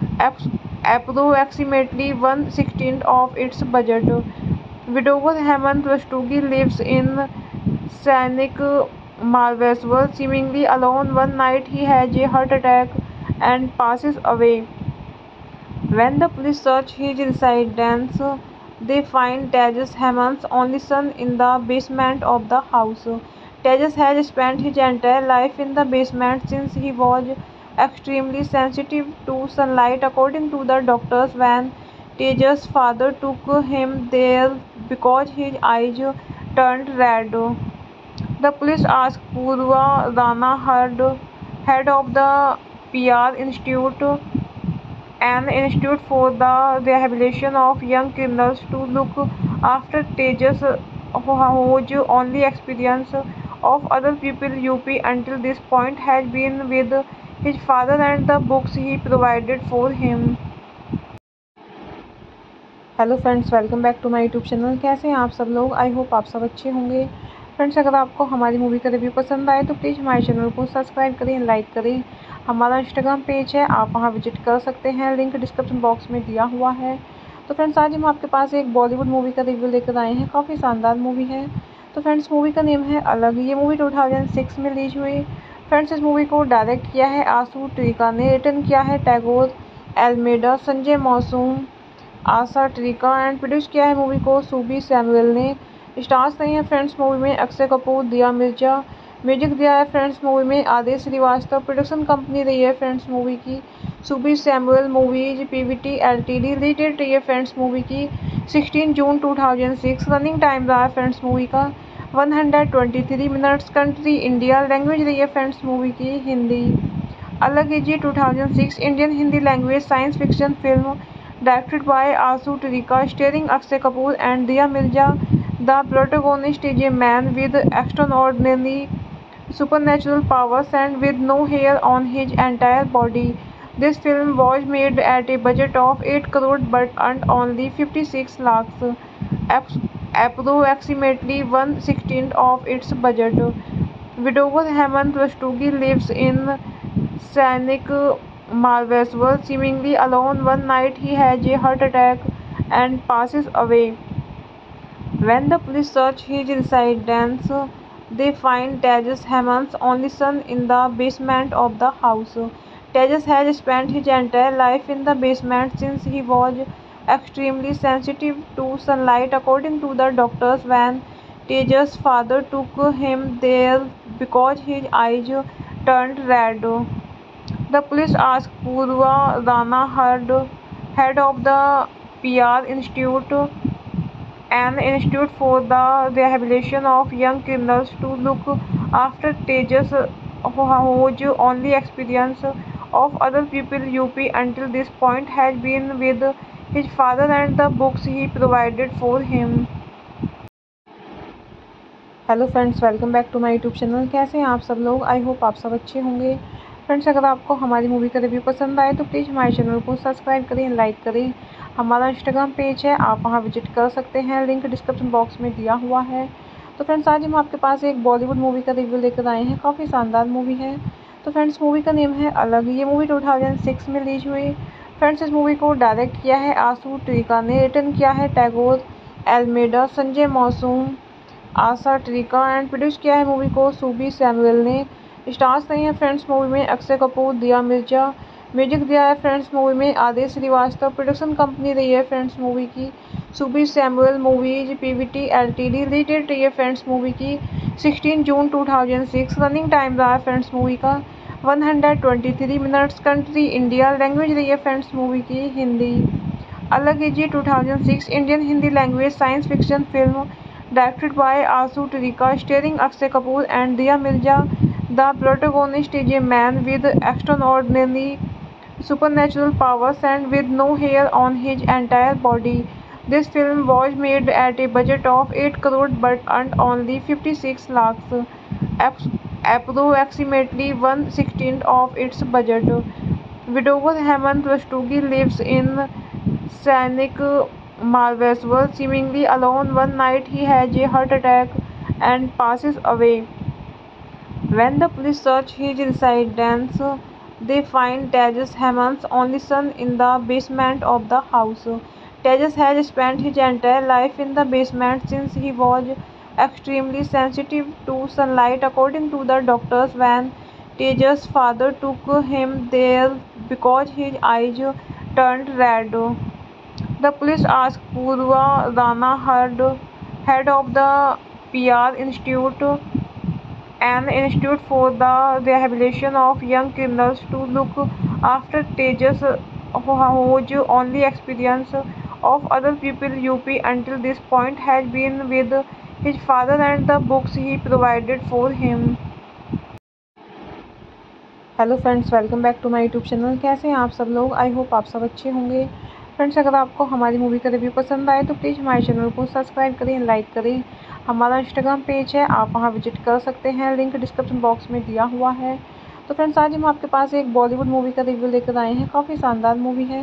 approximately one sixteenth of its budget. Widower Hemant Rastogi lives in scenic Malveswar, seemingly alone. One night he has a heart attack and passes away. When the police search his residence, they find Tejas, Hemant's only son, in the basement of the house. Tejas has spent his entire life in the basement since he was extremely sensitive to sunlight. According to the doctors, when Tejas' father took him there because his eyes turned red. The police asked Purva Rana, head of the P R Institute, an institute for the rehabilitation of young criminals, to look after Tejas, whose only experience of other people U P until this point has been with his father and the books he provided for him. Hello friends, welcome back to my YouTube channel. कैसे हैं आप सब लोग? I hope आप सब अच्छे होंगे। Friends, अगर आपको हमारी मूवी का रिव्यू पसंद आए तो प्लीज़ हमारे चैनल को सब्सक्राइब करें, लाइक करें। हमारा इंस्टाग्राम पेज है, आप वहां विजिट कर सकते हैं, लिंक डिस्क्रिप्शन बॉक्स में दिया हुआ है। तो फ्रेंड्स, आज हम आपके पास एक बॉलीवुड मूवी का रिव्यू लेकर आए हैं। काफ़ी शानदार मूवी है। तो फ्रेंड्स, मूवी का नेम है अलग। ये मूवी टू थाउजेंड सिक्स में रिलीज हुई। फ्रेंड्स, इस मूवी को डायरेक्ट किया है आशु ट्रिका ने, रिटर्न किया है टैगोर एल्मेडा, संजय मौसूम, आशा ट्रिका एंड प्रोड्यूस किया है मूवी को सुबी सैमुअल ने। स्टार्स नहीं है फ्रेंड्स मूवी में अक्षय कपूर, दिया मिर्जा। म्यूजिक दिया है फ्रेंड्स मूवी में आदेश श्रीवास्तव। प्रोडक्शन कंपनी रही है फ्रेंड्स मूवी की Subi Samuel movies PVT LTD. Release date रही है फ्रेंड्स मूवी की sixteen June two thousand six. Running time रहा है फ्रेंड्स मूवी का one hundred twenty three minutes. Country India. Language रही है फ्रेंड्स मूवी की हिंदी। अलग है जी two thousand six Indian Hindi language science fiction film directed by Asu Tarika, starring Akshay Kapoor and Diya Mirza. The protagonist is a man with extraordinary supernatural powers and with no hair on his entire body. This film was made at a budget of eight crore but earned only fifty-six lakhs, approximately one sixteenth of its budget. Widower Hemant Rastogi lives in scenic Malveswar, seemingly alone. One night he has a heart attack and passes away. When the police search his residence, they find Tejas, Hemant's only son, in the basement of the house. Tejas has spent his entire life in the basement since he was extremely sensitive to sunlight. According to the doctors, when Tejas' father took him there because his eyes turned red. The police asked Purva Rana, head, head of the P R Institute, an institute for the rehabilitation of young criminals, to look after Tejas, whose only experience of other people U P until this point has been with his father and the books he provided for him. Hello friends, welcome back to my YouTube channel. कैसे हैं आप सब लोग? I hope आप सब अच्छे होंगे। Friends, अगर आपको हमारी मूवी का रिव्यू पसंद आए तो प्लीज़ हमारे चैनल को सब्सक्राइब करें, लाइक करें। हमारा इंस्टाग्राम पेज है, आप वहां विजिट कर सकते हैं, लिंक डिस्क्रिप्शन बॉक्स में दिया हुआ है। तो फ्रेंड्स, आज हम आपके पास एक बॉलीवुड मूवी का रिव्यू लेकर आए हैं। काफ़ी शानदार मूवी है। तो फ्रेंड्स, मूवी का नेम है अलग। ये मूवी टू थाउजेंड सिक्स में रिलीज हुई। फ्रेंड्स, इस मूवी को डायरेक्ट किया है आशु ट्रिका ने, रिटर्न किया है टैगोर एल्मेडा, संजय मौसूम, आशा ट्रिका एंड प्रोड्यूस किया है मूवी को सुबी सैमुअल ने। स्टार्स नहीं है फ्रेंड्स मूवी में अक्षय कपूर, दिया मिर्जा। म्यूजिक दिया है फ्रेंड्स मूवी में आदेश श्रीवास्तव। प्रोडक्शन कंपनी रही है फ्रेंड्स मूवी की Subi Samuel movies PVT LTD. Release date रही है फ्रेंड्स मूवी की sixteen June two thousand six. Running time रहा है फ्रेंड्स मूवी का one hundred twenty three minutes. Country India. Language रही है फ्रेंड्स मूवी की हिंदी। अलग है जी two thousand six Indian Hindi language science fiction film directed by Asu Tarika, starring Akshay Kapoor and Diya Mirza. The protagonist is a man with extraordinary supernatural powers and with no hair on his entire body. This film was made at a budget of eight crore but earned only fifty-six lakhs, approximately one sixteenth of its budget. Widower Hemant Rastogi lives in scenic Malveswar, seemingly alone. One night he has a heart attack and passes away. When the police search his residence, they find Tejas, Hemant's only son, in the basement of the house. Tejas has spent his entire life in the basement since he was extremely sensitive to sunlight. According to the doctors, when Tejas' father took him there because his eyes turned red. The police asked Purva Rana, head, head of the P R Institute, an institute for the rehabilitation of young criminals, to look after Tejas, whose only experience of other people U P until this point has been with his father and the books he provided for him. Hello friends, welcome back to my YouTube channel. कैसे हैं आप सब लोग? I hope आप सब अच्छे होंगे। Friends, अगर आपको हमारी मूवी का रिव्यू पसंद आए तो प्लीज़ हमारे चैनल को सब्सक्राइब करें, लाइक करें। हमारा इंस्टाग्राम पेज है, आप वहां विजिट कर सकते हैं, लिंक डिस्क्रिप्शन बॉक्स में दिया हुआ है। तो फ्रेंड्स, आज हम आपके पास एक बॉलीवुड मूवी का रिव्यू लेकर आए हैं। काफ़ी शानदार मूवी है।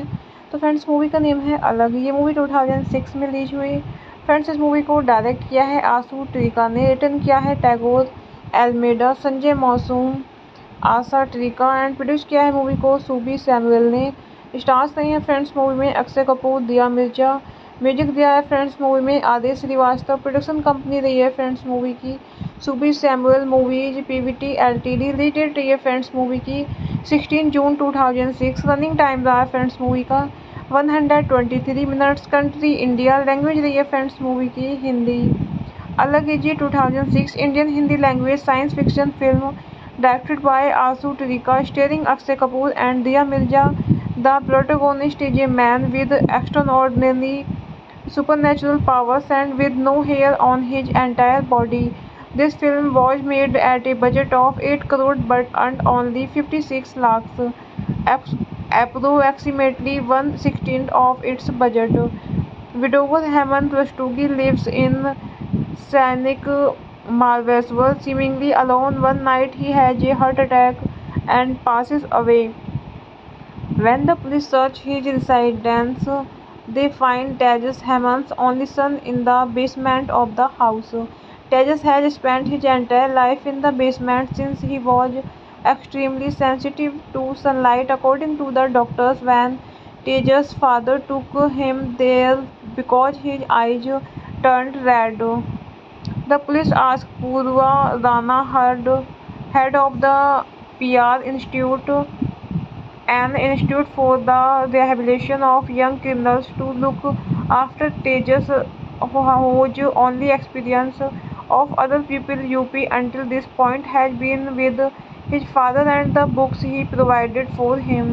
तो फ्रेंड्स मूवी का नेम है अलग। ये मूवी टू थाउजेंड सिक्स में रिलीज हुई। फ्रेंड्स इस मूवी को डायरेक्ट किया है आशु ट्रिका ने, रिटर्न किया है टैगोर एल्मेडा, संजय मौसूम, आशा ट्रिका एंड प्रोड्यूस किया है मूवी को सुबी सैमुअल ने। स्टार्स नहीं है फ्रेंड्स मूवी में अक्षय कपूर, दिया मिर्जा। म्यूजिक दिया है फ्रेंड्स मूवी में आदेश श्रीवास्तव। प्रोडक्शन कंपनी रही है फ्रेंड्स मूवी की Subi Samuel movies PVT LTD. Release date रही है फ्रेंड्स मूवी की sixteen June two thousand six. Running time रहा है फ्रेंड्स मूवी का one hundred twenty three minutes. Country India. Language रही है फ्रेंड्स मूवी की हिंदी। अलग है जी two thousand six Indian Hindi language science fiction film directed by Ashu Trikha, starring Akshay Kapoor and दिया Mirza. The protagonist is a man with extraordinary supernatural powers and with no hair on his entire body. This film was made at a budget of eight crore but earned only fifty-six lakhs, approximately one sixteenth of its budget. Widower Hemant Rastogi lives in scenic Malveswar, seemingly alone. One night he has a heart attack and passes away. When the police search his residence, they find Tejas, Hemant's only son, in the basement of the house. Tejas has spent his entire life in the basement since he was extremely sensitive to sunlight. According to the doctors, when Tejas' father took him there because his eyes turned red. The police asked Purva Rana, head, head of the P R Institute, an institute for the rehabilitation of young criminals, to look after Tejas, whose only experience of other people U P until this point has been with his father and the books he provided for him.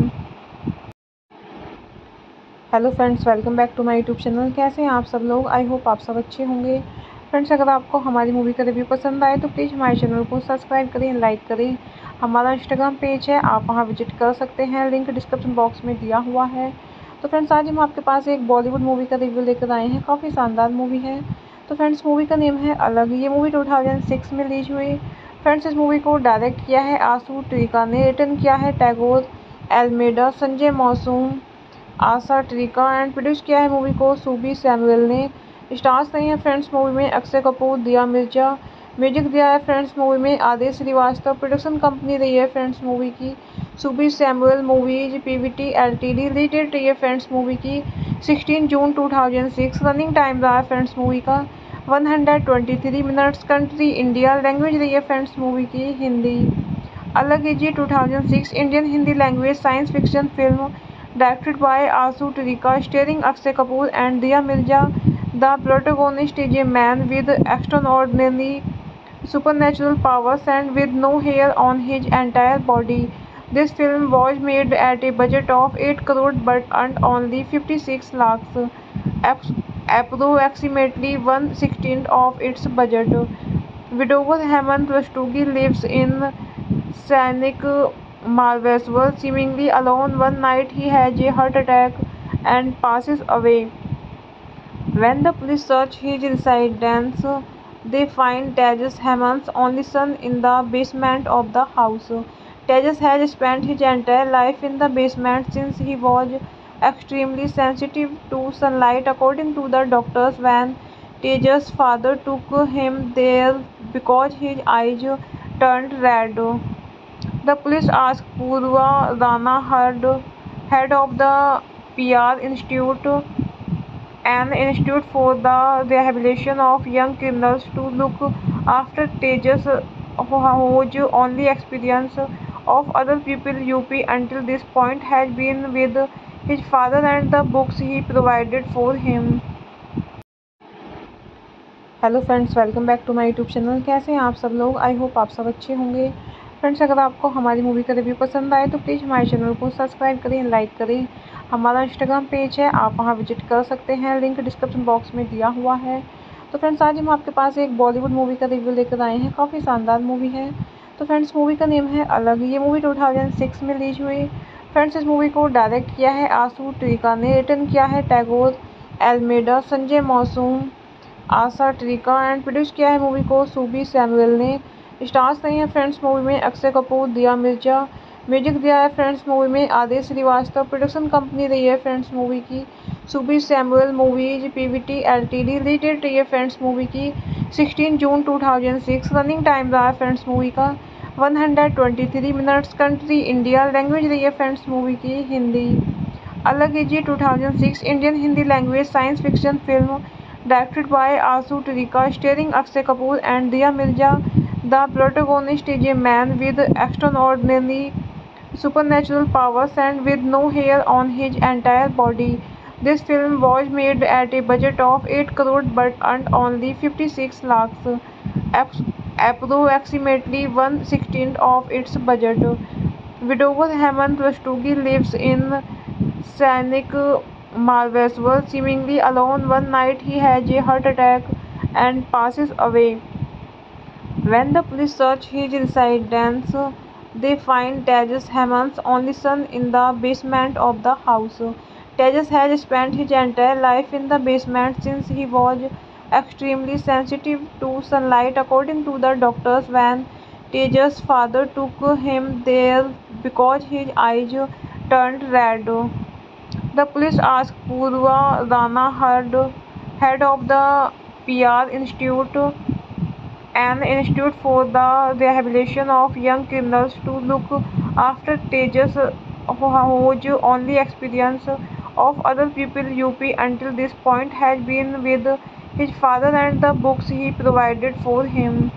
Hello friends, welcome back to my YouTube channel. कैसे हैं आप सब लोग? I hope आप सब अच्छे होंगे। Friends अगर आपको हमारी मूवी का रिव्यू पसंद आए तो प्लीज़ हमारे चैनल को सब्सक्राइब करें, लाइक करें। हमारा इंस्टाग्राम पेज है, आप वहां विजिट कर सकते हैं, लिंक डिस्क्रिप्शन बॉक्स में दिया हुआ है। तो फ्रेंड्स आज हम आपके पास एक बॉलीवुड मूवी का रिव्यू लेकर आए हैं। काफ़ी शानदार मूवी है। तो फ्रेंड्स मूवी का नेम है अलग। ये मूवी टू थाउजेंड सिक्स में रिलीज हुई। फ्रेंड्स इस मूवी को डायरेक्ट किया है आशु ट्रिका ने, रिटर्न किया है टैगोर एल्मेडा, संजय मौसूम, आशा ट्रिका एंड प्रोड्यूस किया है मूवी को सुबी सैमुअल ने। स्टार्स नहीं है फ्रेंड्स मूवी में अक्षय कपूर, दिया मिर्जा। म्यूजिक दिया है फ्रेंड्स मूवी में आदेश श्रीवास्तव। प्रोडक्शन कंपनी रही है फ्रेंड्स मूवी की Subi Samuel movies PVT LTD. Release date रही है फ्रेंड्स मूवी की sixteen June two thousand six. Running time रहा है फ्रेंड्स मूवी का one hundred twenty three minutes. Country India. Language रही है फ्रेंड्स मूवी की हिंदी। अलग है जी two thousand six Indian Hindi language science fiction film directed by Asu Trika, starring Akshay Kapoor and Diya Mirza. The protagonist is a man with extraordinary supernatural powers and with no hair on his entire body. This film was made at a budget of eight crore but earned only fifty-six lakhs, approximately one sixteenth of its budget. Widower Hemant Rastogi lives in scenic Malveswar, seemingly alone. One night he has a heart attack and passes away. When the police search his residence, they find Tejas, Hemant's only son, in the basement of the house. Tejas has spent his entire life in the basement since he was extremely sensitive to sunlight. According to the doctors, when Tejas' father took him there because his eyes turned red. The police asked Purva Rana, head, head of the P R Institute, an institute for the rehabilitation of young criminals, to look after Tejas, whose only experience of other people U P until this point has been with his father and the books he provided for him. Hello friends, welcome back to my YouTube channel. कैसे हैं आप सब लोग? I hope आप सब अच्छे होंगे। Friends अगर आपको हमारी मूवी का रिव्यू पसंद आए तो प्लीज़ हमारे चैनल को सब्सक्राइब करें, लाइक करें। हमारा इंस्टाग्राम पेज है, आप वहां विजिट कर सकते हैं, लिंक डिस्क्रिप्शन बॉक्स में दिया हुआ है। तो फ्रेंड्स आज हम आपके पास एक बॉलीवुड मूवी का रिव्यू लेकर आए हैं। काफ़ी शानदार मूवी है। तो फ्रेंड्स मूवी का नेम है अलग। ये मूवी टू थाउजेंड सिक्स में रिलीज हुई। फ्रेंड्स इस मूवी को डायरेक्ट किया है आशु ट्रिका ने, रिटर्न किया है टैगोर एल्मेडा, संजय मौसूम, आशा ट्रिका एंड प्रोड्यूस किया है मूवी को सुबी सैमुअल ने। स्टार्स नहीं है फ्रेंड्स मूवी में अक्षय कपूर, दिया मिर्जा। म्यूजिक दिया है फ्रेंड्स मूवी में आदेश श्रीवास्तव। प्रोडक्शन कंपनी रही है फ्रेंड्स मूवी की Subi Samuel movies PVT LTD. Release date रही है फ्रेंड्स मूवी की सोलह जून दो हज़ार छह। रनिंग टाइम रहा है फ्रेंड्स मूवी का एक सौ तेईस मिनट्स। Country India. लैंग्वेज रही है फ्रेंड्स मूवी की हिंदी। अलग है जी दो हज़ार छह Indian Hindi language science fiction film directed by Ashu Trikha starring Akshay Kapoor and दिया Mirza. The protagonist is a man with extraordinary supernatural powers and with no hair on his entire body. This film was made at a budget of eight crore but earned only fifty-six lakhs, approximately one sixteenth of its budget. Widower Hemant Rastogi lives in scenic Malveswar, seemingly alone. One night he has a heart attack and passes away. When the police search his residence, they find Tejas, Hemant's only son, in the basement of the house. Tejas has spent his entire life in the basement since he was extremely sensitive to sunlight. According to the doctors, when Tejas' father took him there because his eyes turned red. The police asked Purva Rana, head of the P R Institute, an institute for the rehabilitation of young criminals, to look after Tejas, whose only experience of other people U P until this point has been with his father and the books he provided for him.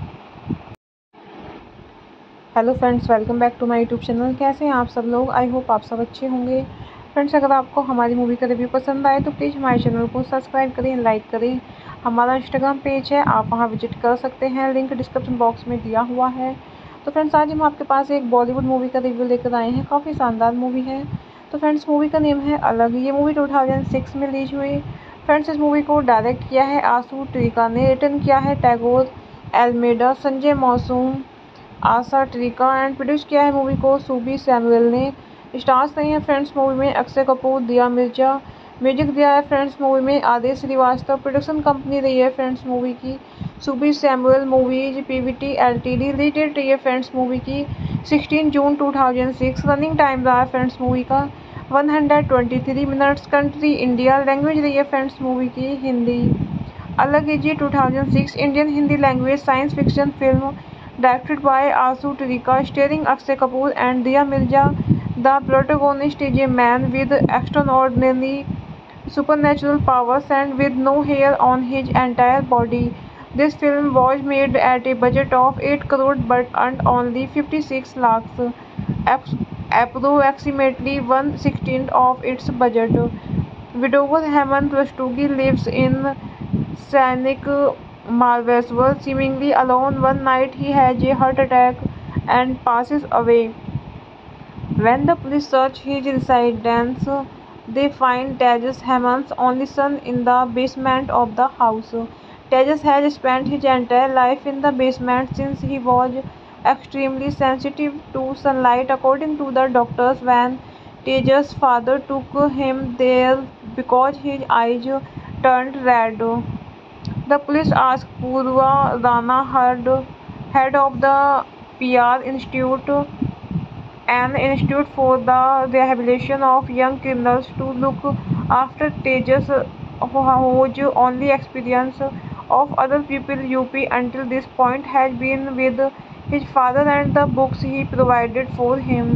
Hello friends, welcome back to my YouTube channel. कैसे हैं आप सब लोग? I hope आप सब अच्छे होंगे। Friends, अगर आपको हमारी मूवी का रिव्यू पसंद आए तो प्लीज़ हमारे चैनल को सब्सक्राइब करें, लाइक करें। हमारा इंस्टाग्राम पेज है, आप वहां विजिट कर सकते हैं, लिंक डिस्क्रिप्शन बॉक्स में दिया हुआ है। तो फ्रेंड्स, आज हम आपके पास एक बॉलीवुड मूवी का रिव्यू लेकर आए हैं। काफ़ी शानदार मूवी है। तो फ्रेंड्स, मूवी का नेम है अलग। ये मूवी टू थाउजेंड सिक्स में रिलीज हुई। फ्रेंड्स, इस मूवी को डायरेक्ट किया है आशु टिरिका ने, रिटर्न किया है टैगोर एल्मेडा, संजय मौसूम, आशा टिरिका एंड प्रोड्यूस किया है मूवी को सुबी सैमुअल ने। स्टार्स नहीं है फ्रेंड्स मूवी में अक्षय कपूर, दिया मिर्जा। म्यूजिक दिया है फ्रेंड्स मूवी में आदेश श्रीवास्तव। प्रोडक्शन कंपनी रही है फ्रेंड्स मूवी की Subi Samuel movies PVT LTD. Release date रही है फ्रेंड्स मूवी की सोलह जून दो हज़ार छह। रनिंग टाइम रहा है फ्रेंड्स मूवी का एक सौ तेईस मिनट्स। Country India. लैंग्वेज रही है फ्रेंड्स मूवी की हिंदी। अलग है जी दो हज़ार छह Indian Hindi language science fiction film directed by Asu Tirika, starring Akshay Kapoor and Diya Mirza. The protagonist is a man with extraordinary supernatural powers and with no hair on his entire body. This film was made at a budget of eight crore but earned only fifty-six lakhs, approximately one sixteenth of its budget. Widower Hemant Rastogi lives in scenic Malveswar, seemingly alone. One night he has a heart attack and passes away. When the police search his residence, they find Tejas, Hemant's only son, in the basement of the house. Tejas has spent his entire life in the basement since he was extremely sensitive to sunlight. According to the doctors, when Tejas' father took him there because his eyes turned red. The police asked Purva Rana, head of the P R Institute, an institute for the rehabilitation of young criminals, to look after Tejas, whose only experience of other people U P until this point has been with his father and the books he provided for him.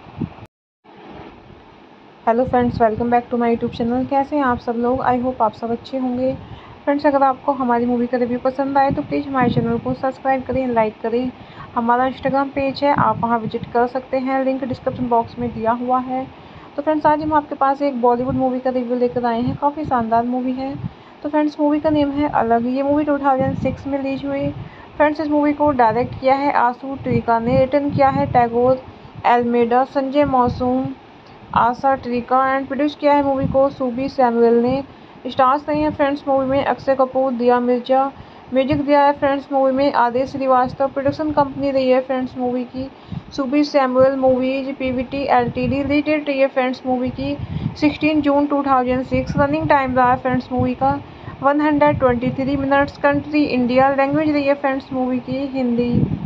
Hello friends, welcome back to my YouTube channel. कैसे हैं आप सब लोग? I hope आप सब अच्छे होंगे। Friends, अगर आपको हमारी मूवी का रिव्यू पसंद आए तो प्लीज़ हमारे चैनल को सब्सक्राइब करें, लाइक करें। हमारा इंस्टाग्राम पेज है, आप वहां विजिट कर सकते हैं, लिंक डिस्क्रिप्शन बॉक्स में दिया हुआ है। तो फ्रेंड्स, आज हम आपके पास एक बॉलीवुड मूवी का रिव्यू लेकर आए हैं। काफ़ी शानदार मूवी है। तो फ्रेंड्स, मूवी का नेम है अलग। ये मूवी टू थाउजेंड सिक्स में रिलीज हुई। फ्रेंड्स, इस मूवी को डायरेक्ट किया है आशु टिरिका ने, रिटर्न किया है टैगोर एल्मेडा, संजय मौसूम, आशा टिरिका एंड प्रोड्यूस किया है मूवी को सुबी सैमुअल ने। स्टार्स नहीं है फ्रेंड्स मूवी में अक्षय कपूर, दिया मिर्जा। म्यूजिक दिया है फ्रेंड्स मूवी में आदेश श्रीवास्तव। प्रोडक्शन कंपनी रही है फ्रेंड्स मूवी की Subi Samuel movies PVT LTD. Release date रही है फ्रेंड्स मूवी की सोलह जून दो हज़ार छह। रनिंग टाइम रहा है फ्रेंड्स मूवी का एक सौ तेईस मिनट्स। Country India. लैंग्वेज रही है फ्रेंड्स मूवी की हिंदी।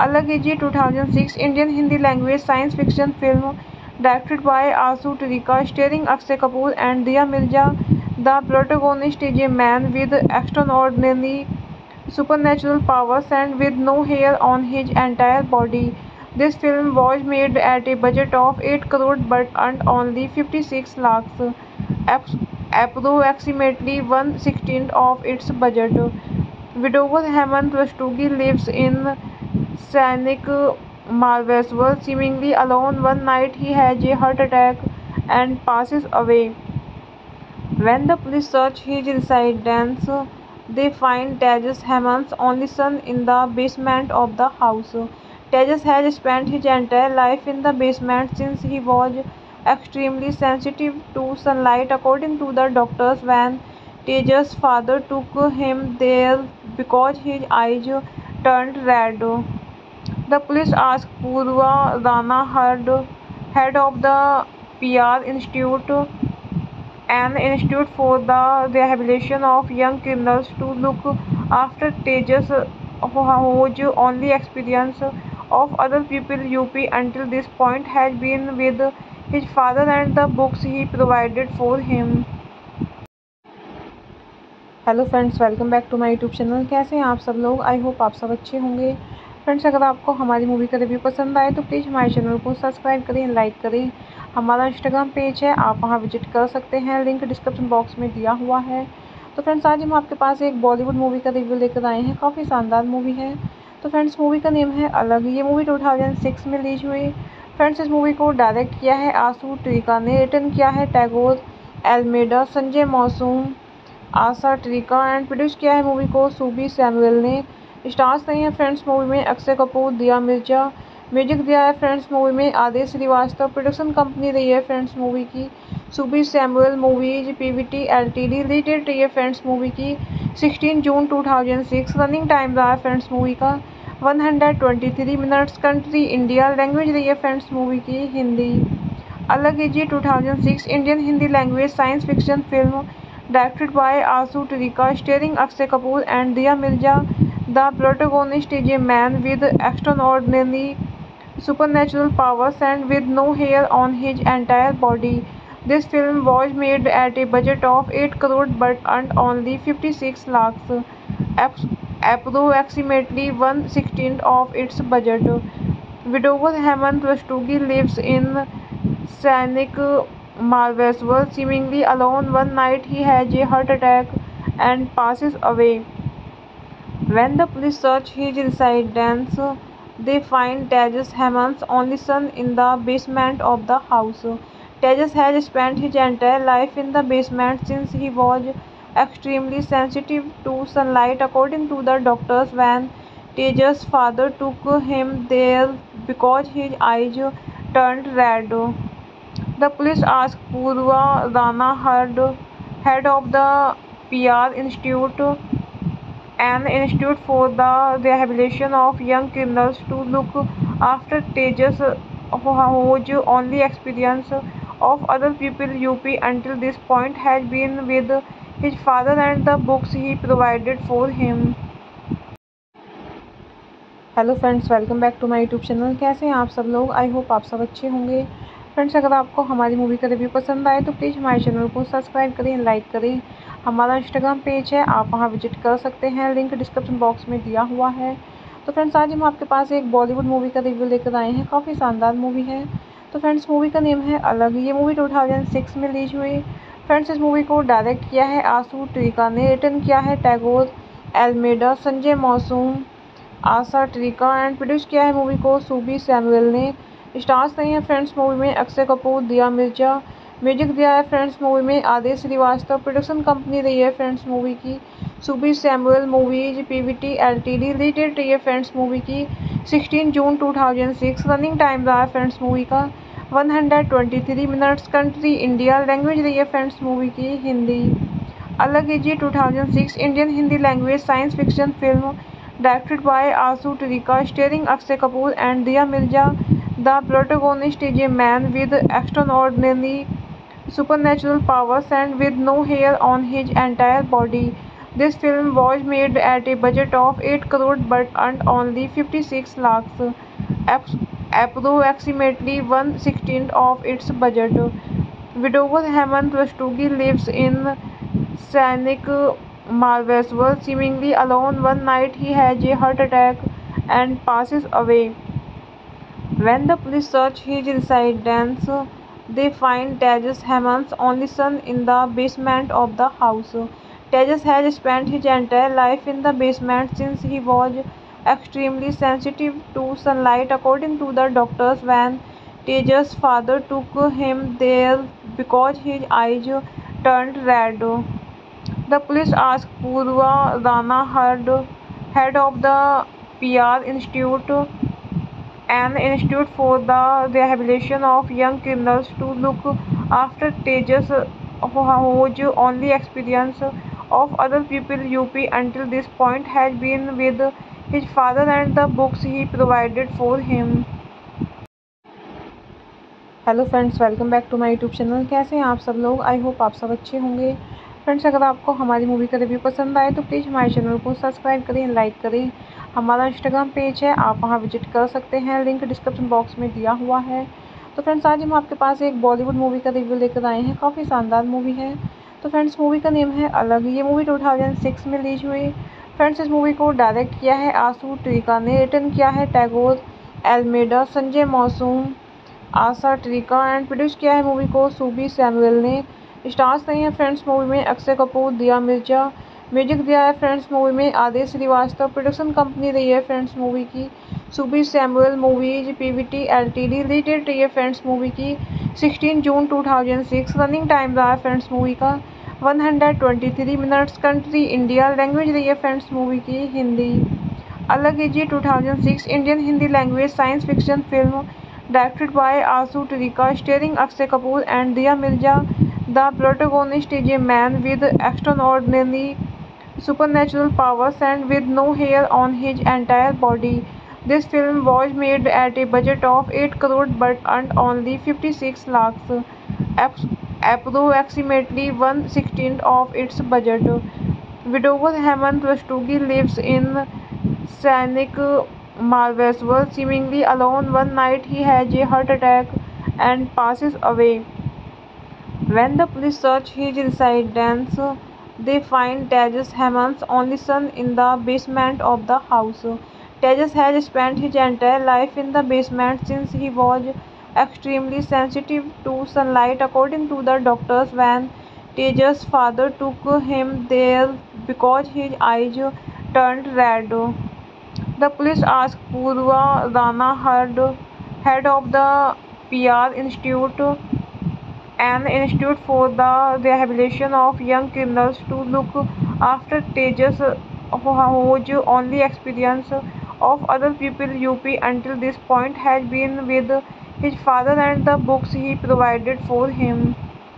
अलग is a two thousand six Indian Hindi language science fiction film directed by Asu Trika, starring Akshay Kapoor and Diya Mirza. The protagonist is a man with extraordinary supernatural powers and with no hair on his entire body. This film was made at a budget of eight crore but earned only fifty-six lakhs, approximately one sixteenth of its budget. Widower Hemant Rastogi lives in scenic Malveswar, seemingly alone. One night he has a heart attack and passes away. When the police search his residence, they find Tejas, Hemant's only son, in the basement of the house. Tejas has spent his entire life in the basement since he was extremely sensitive to sunlight. According to the doctors, when Tejas' father took him there because his eyes turned red. The police asked Purva Rana, head, head of the P R Institute, an institute for the rehabilitation of young criminals, to look after Tejas, whose only experience of other people U P until this point has been with his father and the books he provided for him. Hello friends, welcome back to my YouTube channel. कैसे हैं आप सब लोग? I hope आप सब अच्छे होंगे। Friends, अगर आपको हमारी मूवी का रिव्यू पसंद आए तो प्लीज़ हमारे चैनल को सब्सक्राइब करें, लाइक करें। हमारा इंस्टाग्राम पेज है, आप वहां विजिट कर सकते हैं, लिंक डिस्क्रिप्शन बॉक्स में दिया हुआ है। तो फ्रेंड्स, आज हम आपके पास एक बॉलीवुड मूवी का रिव्यू लेकर आए हैं। काफ़ी शानदार मूवी है। तो फ्रेंड्स, मूवी का नेम है अलग। ये मूवी टू थाउजेंड सिक्स में रिलीज हुई। फ्रेंड्स, इस मूवी को डायरेक्ट किया है आशु ट्रिका ने, रिटर्न किया है टैगोर एल्मेडा, संजय मौसूम, आशा ट्रिका एंड प्रोड्यूस किया है मूवी को सुबी सैमुअल ने। स्टार्स नहीं है फ्रेंड्स मूवी में अक्षय कपूर, दिया मिर्जा। म्यूजिक दिया है फ्रेंड्स मूवी में आदेश श्रीवास्तव। प्रोडक्शन कंपनी रही है फ्रेंड्स मूवी की Subi Samuel movies PVT LTD. Release date रही है फ्रेंड्स मूवी की sixteen June two thousand six. Running time रहा है फ्रेंड्स मूवी का one hundred twenty three minutes. Country India. Language रही है फ्रेंड्स मूवी की Hindi. Alag is two thousand six Indian Hindi language science fiction film directed by Asu Trika, starring Akshay Kapoor and Diya Mirza. The protagonist is a man with extraordinary supernatural powers and with no hair on his entire body. This film was made at a budget of eight crore but earned only fifty-six lakhs, approximately one sixteenth of its budget. Widower Hemant Rastogi lives in scenic Malveswar, seemingly alone. One night he has a heart attack and passes away. When the police search his residence, they find Tejas, Hemant's only son, in the basement of the house. Tejas has spent his entire life in the basement since he was extremely sensitive to sunlight. According to the doctors, when Tejas' father took him there because his eyes turned red. The police asked Purva Rana, head, head of the P R Institute, an institute for the rehabilitation of young criminals, to look after Tejas, whose only experience of other people U P until this point has been with his father and the books he provided for him. Hello friends, welcome back to my YouTube channel. कैसे हैं आप सब लोग? I hope आप सब अच्छे होंगे। Friends, अगर आपको हमारी मूवी का रिव्यू पसंद आए तो प्लीज़ हमारे चैनल को सब्सक्राइब करें, लाइक करें। हमारा इंस्टाग्राम पेज है, आप वहां विजिट कर सकते हैं, लिंक डिस्क्रिप्शन बॉक्स में दिया हुआ है। तो फ्रेंड्स, आज हम आपके पास एक बॉलीवुड मूवी का रिव्यू लेकर आए हैं। काफ़ी शानदार मूवी है। तो फ्रेंड्स, मूवी का नेम है अलग। ये मूवी टू थाउजेंड सिक्स में रिलीज हुई। फ्रेंड्स, इस मूवी को डायरेक्ट किया है आशु ट्रिका ने, रिटर्न किया है टैगोर एल्मेडा, संजय मौसूम, आशा ट्रिका एंड प्रोड्यूस किया है मूवी को सुबी सैमुअल ने। स्टार्स नहीं है फ्रेंड्स मूवी में अक्षय कपूर, दिया मिर्जा। म्यूजिक दिया है फ्रेंड्स मूवी में आदेश श्रीवास्तव। प्रोडक्शन कंपनी रही है फ्रेंड्स मूवी की Subi Samuel movies PVT LTD. Release date रही है फ्रेंड्स मूवी की sixteen June two thousand six. Running time रहा है फ्रेंड्स मूवी का one hundred twenty three minutes. Country India. Language रही है फ्रेंड्स मूवी की Hindi. Alag is two thousand six Indian Hindi language science fiction film directed by Asu Trika, starring Akshay Kapoor and Diya Mirza. The protagonist is a man with extraordinary supernatural powers and with no hair on his entire body. This film was made at a budget of eight crore but earned only fifty-six lakhs, ap- approximately one sixteenth of its budget. Widower Hemant Rastogi lives in scenic Malveswar, seemingly alone. One night he has a heart attack and passes away. When the police search his residence, they find Tejas, Hemant's only son, in the basement of the house. Tejas has spent his entire life in the basement since he was extremely sensitive to sunlight. According to the doctors, when Tejas' father took him there because his eyes turned red. The police asked Purva Rana, head, head of the P R Institute, an institute for the rehabilitation of young criminals, to look after Tejas, whose only experience of other people U P until this point has been with his father and the books he provided for him. Hello friends, welcome back to my YouTube channel. कैसे हैं आप सब लोग? I hope आप सब अच्छे होंगे। Friends, अगर आपको हमारी मूवी का रिव्यू पसंद आए तो प्लीज़ हमारे चैनल को सब्सक्राइब करें, लाइक करें। हमारा इंस्टाग्राम पेज है, आप वहां विजिट कर सकते हैं, लिंक डिस्क्रिप्शन बॉक्स में दिया हुआ है। तो फ्रेंड्स, आज हम आपके पास एक बॉलीवुड मूवी का रिव्यू लेकर आए हैं। काफ़ी शानदार मूवी है। तो फ्रेंड्स, मूवी का नेम है अलग। ये मूवी टू थाउजेंड सिक्स में रिलीज हुई। फ्रेंड्स, इस मूवी को डायरेक्ट किया है आशु ट्रिका ने, रिटर्न किया है टैगोर एल्मेडा, संजय मौसूम, आशा ट्रिका एंड प्रोड्यूस किया है मूवी को सुबी सैमुअल ने। स्टार्स नहीं है फ्रेंड्स मूवी में अक्षय कपूर, दिया मिर्जा। म्यूजिक दिया है फ्रेंड्स मूवी में आदेश श्रीवास्तव। प्रोडक्शन कंपनी रही है फ्रेंड्स मूवी की Subi Samuel movies PVT LTD. Release date रही है फ्रेंड्स मूवी की sixteen June two thousand six. Running time रहा है फ्रेंड्स मूवी का one hundred twenty three minutes. Country India. Language रही है फ्रेंड्स मूवी की हिंदी। अलग है जी two thousand six Indian Hindi language science fiction film directed by Asu Trika, starring Akshay Kapoor and Diya Mirza. The protagonist is a man with extraordinary supernatural powers and with no hair on his entire body. This film was made at a budget of eight crore but earned only fifty-six lakhs, approximately one sixteenth of its budget. Widower Hemant Rastogi lives in scenic Malveswar, seemingly alone. One night he has a heart attack and passes away. When the police search his residence, they find Tejas, Hemant's only son, in the basement of the house. Tejas has spent his entire life in the basement since he was extremely sensitive to sunlight. According to the doctors, when Tejas' father took him there because his eyes turned red. The police asked Purva Rana, head, head of the P R Institute, an institute for the rehabilitation of young criminals, to look after Tejas, whose only experience of other people U P until this point has been with his father and the books he provided for him.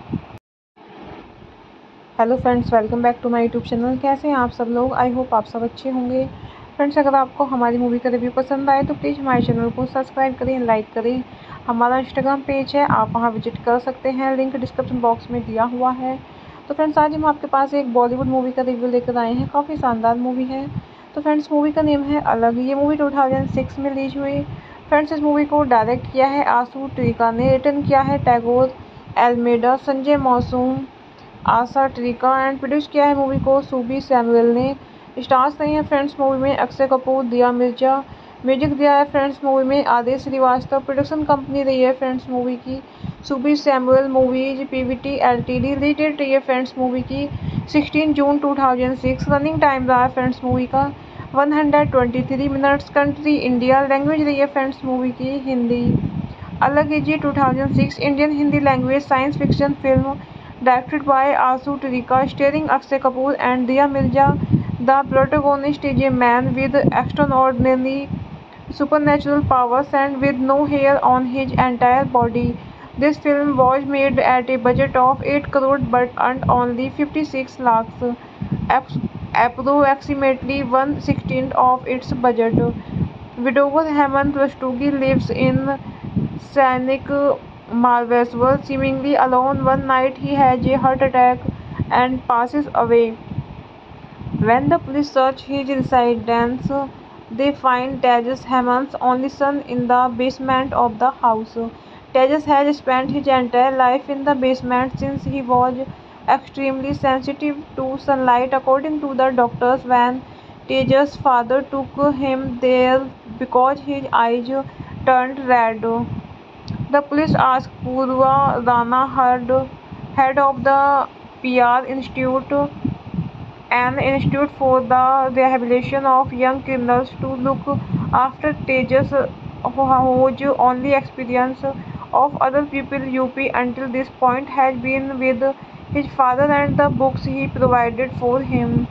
Hello friends, welcome back to my YouTube channel. कैसे हैं आप सब लोग? I hope आप सब अच्छे होंगे। Friends, अगर आपको हमारी मूवी का रिव्यू पसंद आए तो प्लीज़ हमारे चैनल को सब्सक्राइब करें, लाइक करें। हमारा इंस्टाग्राम पेज है, आप वहां विजिट कर सकते हैं, लिंक डिस्क्रिप्शन बॉक्स में दिया हुआ है। तो फ्रेंड्स, आज हम आपके पास एक बॉलीवुड मूवी का रिव्यू लेकर आए हैं। काफ़ी शानदार मूवी है। तो फ्रेंड्स, मूवी का नेम है अलग। ये मूवी टू थाउजेंड सिक्स में रिलीज हुई। फ्रेंड्स, इस मूवी को डायरेक्ट किया है आशु ट्रिका ने, रिटर्न किया है टैगोर एल्मेडा, संजय मौसूम, आशा ट्रिका एंड प्रोड्यूस किया है मूवी को सुबी सैमुअल ने। स्टार्स नहीं है फ्रेंड्स मूवी में अक्षय कपूर, दिया मिर्जा। म्यूजिक दिया है फ्रेंड्स मूवी में आदेश श्रीवास्तव। प्रोडक्शन कंपनी रही है फ्रेंड्स मूवी की Subi Samuel movies PVT LTD. Release date रही है फ्रेंड्स मूवी की sixteen June two thousand six. Running time रहा है फ्रेंड्स मूवी का one hundred twenty three minutes. Country India. Language रही है फ्रेंड्स मूवी की हिंदी। अलग है जी two thousand six Indian Hindi language science fiction film directed by Asu Trika, starring Akshay Kapoor and Diya Mirza. The protagonist is a man with extraordinary supernatural powers and with no hair on his entire body. This film was made at a budget of eight crore but earned only fifty-six lakhs, approximately one sixteenth of its budget. Widower Hemant Rastogi lives in scenic Malveswar, seemingly alone. One night he has a heart attack and passes away. When the police search his residence, they find Tejas, Heman's only son, in the basement of the house. Tejas has spent his entire life in the basement since he was extremely sensitive to sunlight. According to the doctors, when Tejas' father took him there because his eyes turned red. The police asked Purva Rana, head, head of the P R Institute, an institute for the rehabilitation of young criminals, to look after Tejas, whose only experience of other people U P until this point has been with his father and the books he provided for him.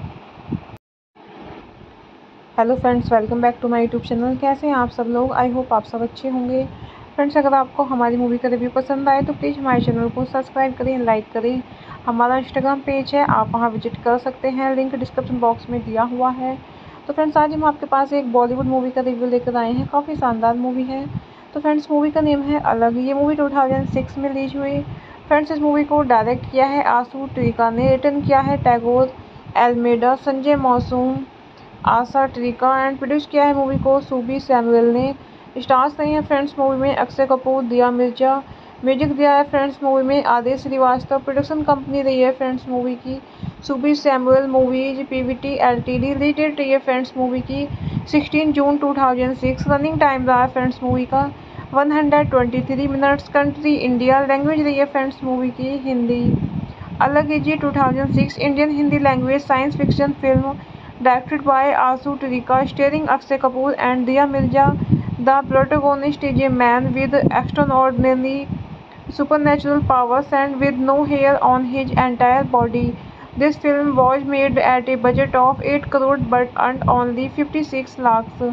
Hello friends, welcome back to my YouTube channel. कैसे हैं आप सब लोग? I hope आप सब अच्छे होंगे। Friends, अगर आपको हमारी मूवी का रिव्यू पसंद आए तो प्लीज़ हमारे चैनल को सब्सक्राइब करें, लाइक करें। हमारा इंस्टाग्राम पेज है, आप वहां विजिट कर सकते हैं, लिंक डिस्क्रिप्शन बॉक्स में दिया हुआ है। तो फ्रेंड्स, आज हम आपके पास एक बॉलीवुड मूवी का रिव्यू लेकर आए हैं। काफ़ी शानदार मूवी है। तो फ्रेंड्स, मूवी का नेम है अलग। ये मूवी टू थाउजेंड सिक्स में रिलीज हुई। फ्रेंड्स, इस मूवी को डायरेक्ट किया है आशु ट्रिका ने, रिटर्न किया है टैगोर एल्मेडा, संजय मौसूम, आशा ट्रिका एंड प्रोड्यूस किया है मूवी को सुबी सैमुअल ने। स्टार्स नहीं है फ्रेंड्स मूवी में अक्षय कपूर, दिया मिर्जा। म्यूजिक दिया है फ्रेंड्स मूवी में आदेश श्रीवास्तव। प्रोडक्शन कंपनी रही है फ्रेंड्स मूवी की Subi Samuel movies PVT LTD. Release date रही है फ्रेंड्स मूवी की sixteen June two thousand six. Running time रहा है फ्रेंड्स मूवी का one hundred twenty three minutes. Country India. Language रही है फ्रेंड्स मूवी की हिंदी। अलग है जी two thousand six Indian Hindi language science fiction film directed by Asu Trika, starring Akshay Kapoor and Diya Mirza. The protagonist is a man with extraordinary supernatural powers and with no hair on his entire body. This film was made at a budget of eight crore but earned only fifty-six lakhs,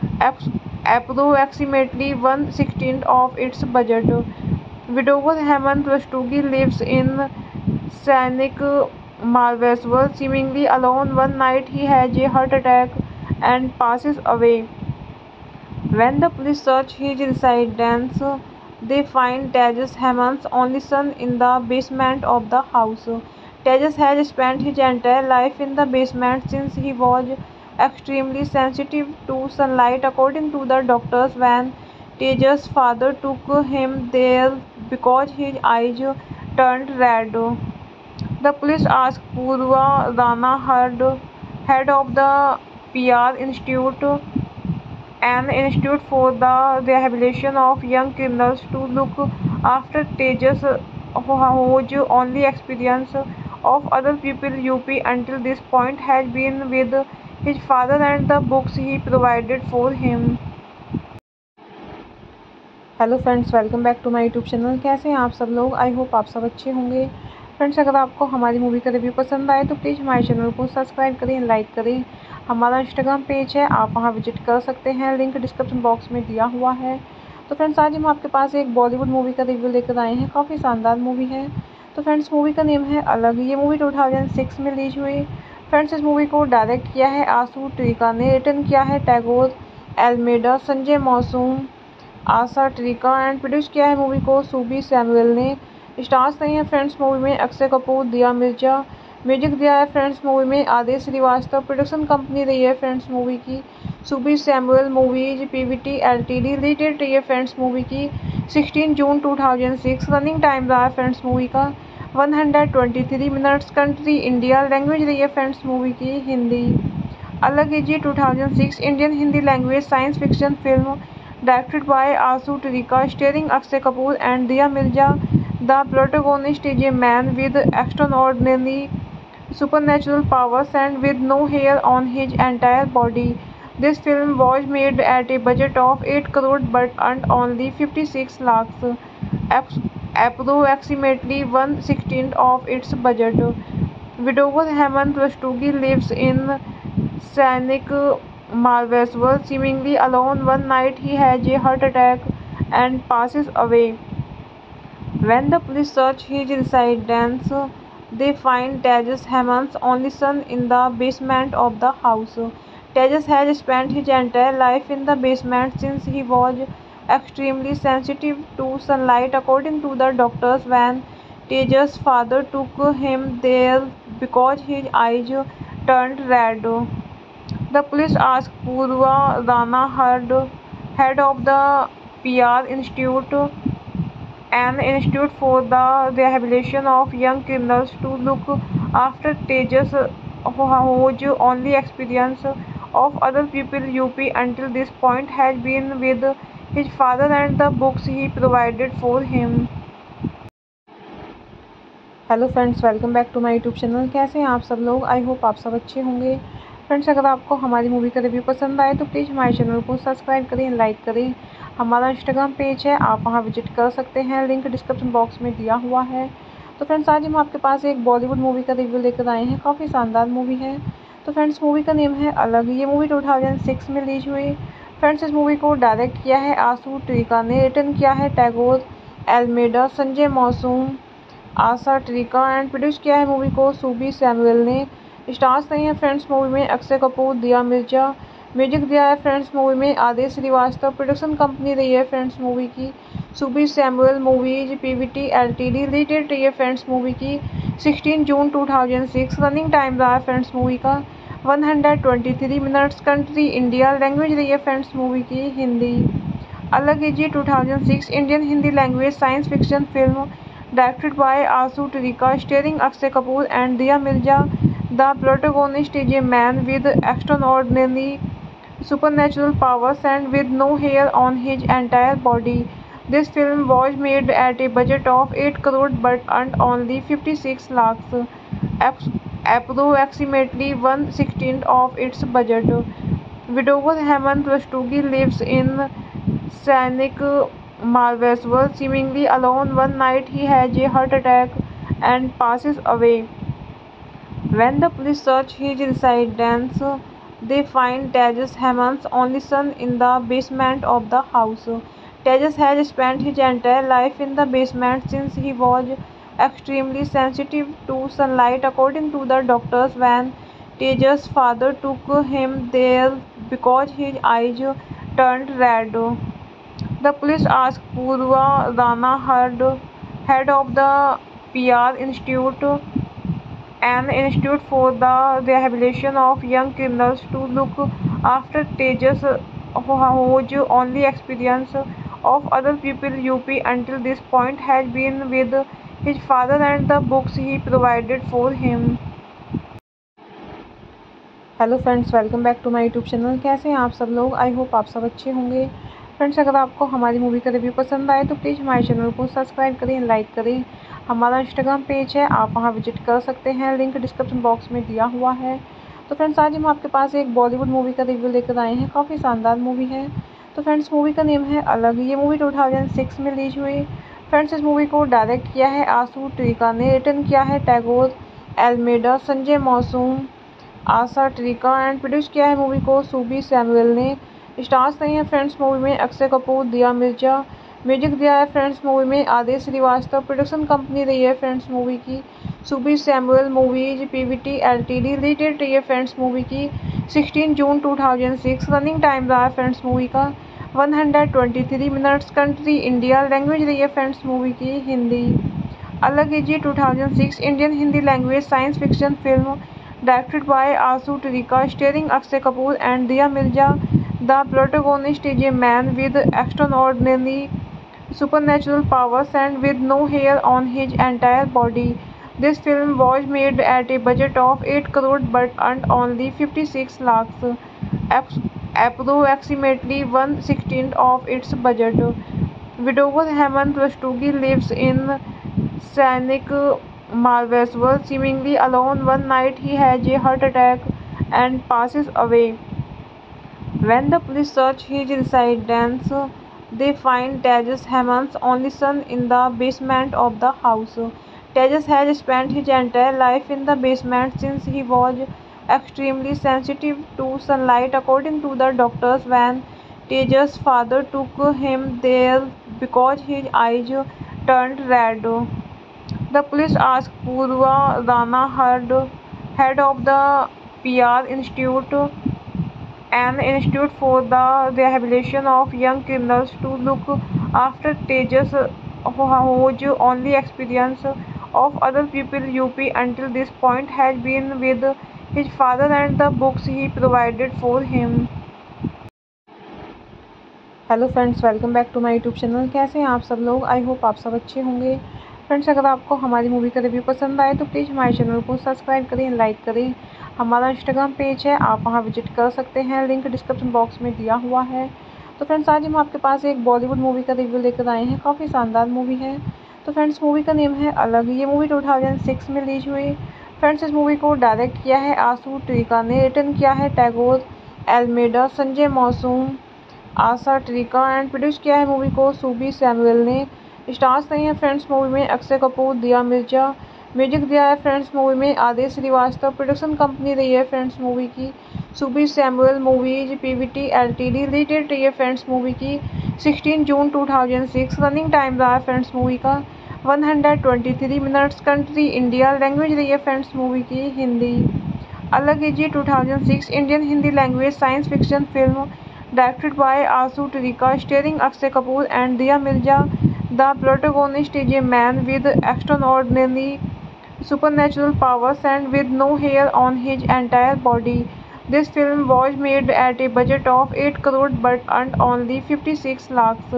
approximately one sixteenth of its budget. Widower Hemant Rastogi lives in scenic Malveswar, seemingly alone. One night he has a heart attack and passes away. When the police search his residence, they find Tejas, Heman's only son, in the basement of the house. Tejas has spent his entire life in the basement since he was extremely sensitive to sunlight. According to the doctors, when Tejas' father took him there because his eyes turned red. The police asked Purva Rana, head, head of the P R Institute, an institute for the rehabilitation of young criminals, to look after Tejas, whose only experience of other people U P until this point has been with his father and the books he provided for him. Hello friends, welcome back to my YouTube channel. कैसे हैं आप सब लोग? I hope आप सब अच्छे होंगे। Friends, अगर आपको हमारी मूवी का रिव्यू पसंद आए तो प्लीज़ हमारे चैनल को सब्सक्राइब करें, लाइक करें। हमारा इंस्टाग्राम पेज है, आप वहां विजिट कर सकते हैं, लिंक डिस्क्रिप्शन बॉक्स में दिया हुआ है। तो फ्रेंड्स, आज हम आपके पास एक बॉलीवुड मूवी का रिव्यू लेकर आए हैं। काफ़ी शानदार मूवी है। तो फ्रेंड्स, मूवी का नेम है अलग। ये मूवी टू थाउजेंड सिक्स में रिलीज हुई। फ्रेंड्स, इस मूवी को डायरेक्ट किया है आशु ट्रिका ने, रिटर्न किया है टैगोर एल्मेडा, संजय मौसूम, आशा ट्रिका एंड प्रोड्यूस किया है मूवी को सुबी सैमुअल ने। स्टार्स नहीं है फ्रेंड्स मूवी में अक्षय कपूर, दिया मिर्जा। म्यूजिक दिया है फ्रेंड्स मूवी में आदेश श्रीवास्तव। प्रोडक्शन कंपनी रही है फ्रेंड्स मूवी की Subi Samuel movies PVT LTD. Release date रही है फ्रेंड्स मूवी की sixteen June two thousand six. Running time रहा है फ्रेंड्स मूवी का one hundred twenty three minutes. Country India. Language रही है फ्रेंड्स मूवी की हिंदी। अलग है जी two thousand six Indian Hindi language science fiction film directed by Asu Trika, starring Akshay Kapoor and Diya Mirza. The protagonist is a man with extraordinary supernatural powers and with no hair on his entire body. This film was made at a budget of eight crore but earned only fifty-six lakhs, approximately one sixteenth of its budget. Widower Hemant Rastogi lives in scenic Malveswar, seemingly alone. One night he has a heart attack and passes away. When the police search his residence, they find Tejas, Heman's only son, in the basement of the house. Tejas has spent his entire life in the basement since he was extremely sensitive to sunlight. According to the doctors, when Tejas' father took him there because his eyes turned red. The police asked Purva Rana, head, head of the P R Institute, an institute for the rehabilitation of young criminals, to look after Tejas, whose only experience of other people U P until this point has been with his father and the books he provided for him. Hello friends, welcome back to my YouTube channel. कैसे हैं आप सब लोग? I hope आप सब अच्छे होंगे। Friends, अगर आपको हमारी मूवी का रिव्यू पसंद आए तो प्लीज़ हमारे चैनल को सब्सक्राइब करें, लाइक करें। हमारा इंस्टाग्राम पेज है, आप वहां विजिट कर सकते हैं, लिंक डिस्क्रिप्शन बॉक्स में दिया हुआ है। तो फ्रेंड्स, आज हम आपके पास एक बॉलीवुड मूवी का रिव्यू लेकर आए हैं। काफ़ी शानदार मूवी है। तो फ्रेंड्स, मूवी का नेम है अलग। ये मूवी टू थाउजेंड सिक्स में रिलीज हुई। फ्रेंड्स, इस मूवी को डायरेक्ट किया है आशु ट्रिका ने, रिटर्न किया है टैगोर एल्मेडा, संजय मौसूम, आशा ट्रिका एंड प्रोड्यूस किया है मूवी को सुबी सैमुअल ने। स्टार्स नहीं है फ्रेंड्स मूवी में अक्षय कपूर, दिया मिर्जा। म्यूजिक दिया है फ्रेंड्स मूवी में आदेश श्रीवास्तव। प्रोडक्शन कंपनी रही है फ्रेंड्स मूवी की Subi Samuel movies PVT LTD. Release date रही है फ्रेंड्स मूवी की sixteen June two thousand six. Running time रहा है फ्रेंड्स मूवी का one hundred twenty three minutes. Country India. Language रही है फ्रेंड्स मूवी की हिंदी। अलग है जी two thousand six Indian Hindi language science fiction film directed by Asu Trika, starring Akshay Kapoor and Diya Mirza. The protagonist is a man with extraordinary supernatural powers and with no hair on his entire body. This film was made at a budget of eight crore but earned only fifty-six lakhs, approximately one sixteenth of its budget. Widower Hemant Rastogi lives in scenic Malveswar, seemingly alone. One night he has a heart attack and passes away. When the police search his residence, they find Tejas, Hemant's only son, in the basement of the house. Tejas has spent his entire life in the basement since he was extremely sensitive to sunlight. According to the doctors, when Tejas' father took him there because his eyes turned red. The police asked Purva Rana, head, head of the P R Institute, an institute for the rehabilitation of young criminals, to look after Tejas, whose only experience of other people U P until this point has been with his father and the books he provided for him. Hello friends, welcome back to my YouTube channel. कैसे हैं आप सब लोग? I hope आप सब अच्छे होंगे। Friends, अगर आपको हमारी मूवी का रिव्यू पसंद आए तो प्लीज़ हमारे चैनल को सब्सक्राइब करें, लाइक करें। हमारा इंस्टाग्राम पेज है, आप वहां विजिट कर सकते हैं, लिंक डिस्क्रिप्शन बॉक्स में दिया हुआ है। तो फ्रेंड्स, आज हम आपके पास एक बॉलीवुड मूवी का रिव्यू लेकर आए हैं। काफ़ी शानदार मूवी है। तो फ्रेंड्स, मूवी का नेम है अलग। ये मूवी टू थाउजेंड सिक्स में रिलीज हुई। फ्रेंड्स, इस मूवी को डायरेक्ट किया है आशु ट्रिका ने, रिटर्न किया है टैगोर एल्मेडा, संजय मौसूम, आशा ट्रिका एंड प्रोड्यूस किया है मूवी को सुबी सैमुअल ने। स्टार्स नहीं है फ्रेंड्स मूवी में अक्षय कपूर, दिया मिर्जा। म्यूजिक दिया है फ्रेंड्स मूवी में आदेश श्रीवास्तव। प्रोडक्शन कंपनी रही है फ्रेंड्स मूवी की Subi Samuel movies PVT LTD. Release date रही है फ्रेंड्स मूवी की sixteen June two thousand six. Running time रहा है फ्रेंड्स मूवी का one hundred twenty three minutes. Country India. Language रही है फ्रेंड्स मूवी की हिंदी। अलग है जी two thousand six Indian Hindi language science fiction film directed by Asu Trika, starring Akshay Kapoor and Diya Mirza. The protagonist is a man with extraordinary supernatural powers and with no hair on his entire body. This film was made at a budget of eight crore but earned only fifty-six lakhs, approximately one sixteenth of its budget. Widower Hemant Rastogi lives in scenic Malveswar, seemingly alone. One night he has a heart attack and passes away. When the police search his residence, they find Tejas, Hemant's only son, in the basement of the house. Tejas has spent his entire life in the basement since he was extremely sensitive to sunlight. According to the doctors, when Tejas' father took him there because his eyes turned red. The police asked Purva Rana, head, head of the P R Institute, an institute for the rehabilitation of young criminals, to look after Tejas, whose only experience of other people U P until this point has been with his father and the books he provided for him। Hello friends, welcome back to my YouTube channel. कैसे हैं आप सब लोग? I hope आप सब अच्छे होंगे। Friends, अगर आपको हमारी मूवी का रिव्यू पसंद आए तो प्लीज़ हमारे चैनल को सब्सक्राइब करें, लाइक करें। हमारा इंस्टाग्राम पेज है, आप वहां विजिट कर सकते हैं, लिंक डिस्क्रिप्शन बॉक्स में दिया हुआ है। तो फ्रेंड्स, आज हम आपके पास एक बॉलीवुड मूवी का रिव्यू लेकर आए हैं। काफ़ी शानदार मूवी है। तो फ्रेंड्स, मूवी का नेम है अलग। ये मूवी टू थाउजेंड सिक्स में रिलीज हुई। फ्रेंड्स, इस मूवी को डायरेक्ट किया है आशु ट्रिका ने, रिटर्न किया है टैगोर एल्मेडा, संजय मौसूम, आशा ट्रिका एंड प्रोड्यूस किया है मूवी को सुबी सैमुअल ने। स्टार्स नहीं है फ्रेंड्स मूवी में अक्षय कपूर, दिया मिर्जा। म्यूजिक दिया है फ्रेंड्स मूवी में आदेश श्रीवास्तव। प्रोडक्शन कंपनी रही है फ्रेंड्स मूवी की Subi Samuel movies PVT LTD. Release date रही है फ्रेंड्स मूवी की sixteen June two thousand six. Running time रहा है फ्रेंड्स मूवी का one hundred twenty three minutes. Country India. Language रही है फ्रेंड्स मूवी की हिंदी। अलग है जी two thousand six Indian Hindi language science fiction film directed by Asu Trika, starring Akshay Kapoor and Diya Mirza. The protagonist is a man with extraordinary supernatural powers and with no hair on his entire body. This film was made at a budget of eight crore but earned only fifty-six lakhs,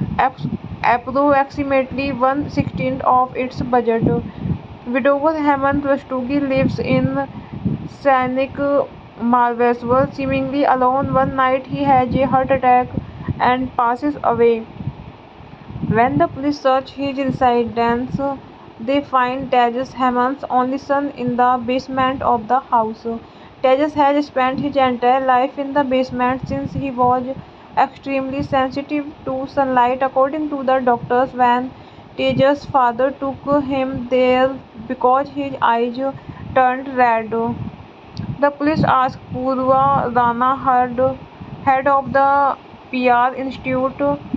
approximately one sixteenth of its budget. Widower Hemant Rastogi lives in scenic Malveswar, seemingly alone. One night he has a heart attack and passes away. When the police search his residence, they find Tejas, Hemant's only son, in the basement of the house. Tejas has spent his entire life in the basement since he was extremely sensitive to sunlight. According to the doctors, when Tejas' father took him there because his eyes turned red. The police asked Purva Rana, head of the P R Institute,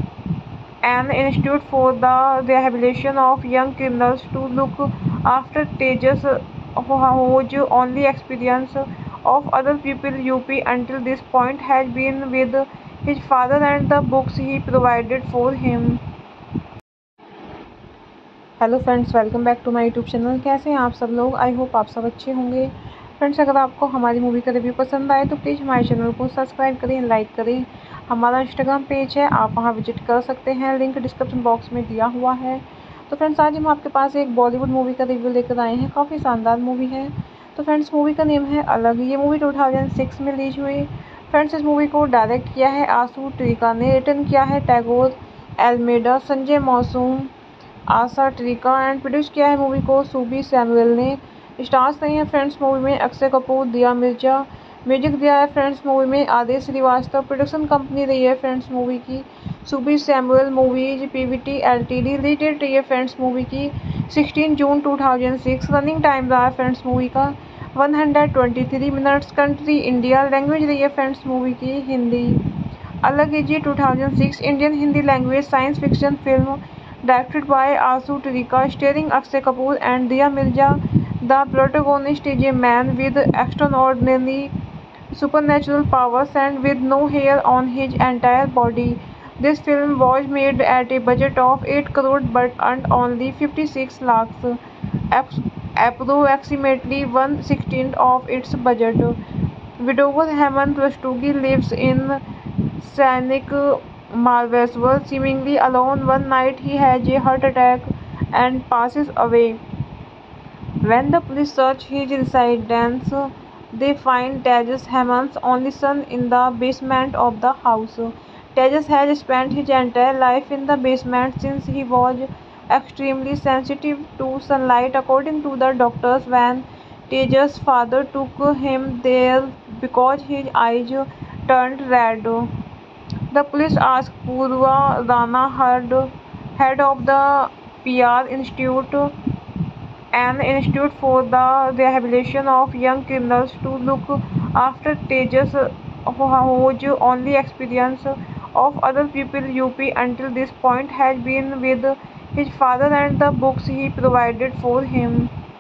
an institute for the rehabilitation of young criminals, to look after Tejas, whose only experience of other people U P until this point has been with his father and the books he provided for him। Hello friends, welcome back to my YouTube channel. कैसे हैं आप सब लोग? I hope आप सब अच्छे होंगे। Friends, अगर आपको हमारी मूवी का रिव्यू पसंद आए तो प्लीज़ हमारे चैनल को सब्सक्राइब करें, लाइक करें। हमारा इंस्टाग्राम पेज है, आप वहां विजिट कर सकते हैं, लिंक डिस्क्रिप्शन बॉक्स में दिया हुआ है। तो फ्रेंड्स, आज हम आपके पास एक बॉलीवुड मूवी का रिव्यू लेकर आए हैं। काफ़ी शानदार मूवी है। तो फ्रेंड्स, मूवी का नेम है अलग। ये मूवी टू थाउजेंड सिक्स में रिलीज हुई। फ्रेंड्स, इस मूवी को डायरेक्ट किया है आशु ट्रिका ने, रिटर्न किया है टैगोर एल्मेडा, संजय मौसूम, आशा ट्रिका एंड प्रोड्यूस किया है मूवी को सुबी सैमुअल ने। स्टार्स नहीं है फ्रेंड्स मूवी में अक्षय कपूर, दिया मिर्जा। म्यूजिक दिया है फ्रेंड्स मूवी में आदेश श्रीवास्तव। प्रोडक्शन कंपनी रही है फ्रेंड्स मूवी की Subi Samuel movies PVT LTD. Release date रही है फ्रेंड्स मूवी की sixteen June two thousand six. Running time रहा है फ्रेंड्स मूवी का one hundred twenty three minutes. Country India. Language रही है फ्रेंड्स मूवी की हिंदी। अलग है जी two thousand six Indian Hindi language science fiction film directed by Asu Trika, starring Akshay Kapoor and Diya Mirza. The protagonist is a man with extraordinary supernatural powers and with no hair on his entire body. This film was made at a budget of eight crore but earned only fifty-six lakhs, approximately one sixteenth of its budget. Widower Hemant Rastogi lives in scenic Malveswar, seemingly alone. One night he has a heart attack and passes away. When the police search his residence, they find Tejas, Hemant's only son, in the basement of the house. Tejas has spent his entire life in the basement since he was extremely sensitive to sunlight. According to the doctors, when Tejas' father took him there because his eyes turned red. The police asked Purva Rana, head of the P R Institute, an institute for the rehabilitation of young criminals, to look after Tejas, whose only experience of other people U P until this point has been with his father and the books he provided for him।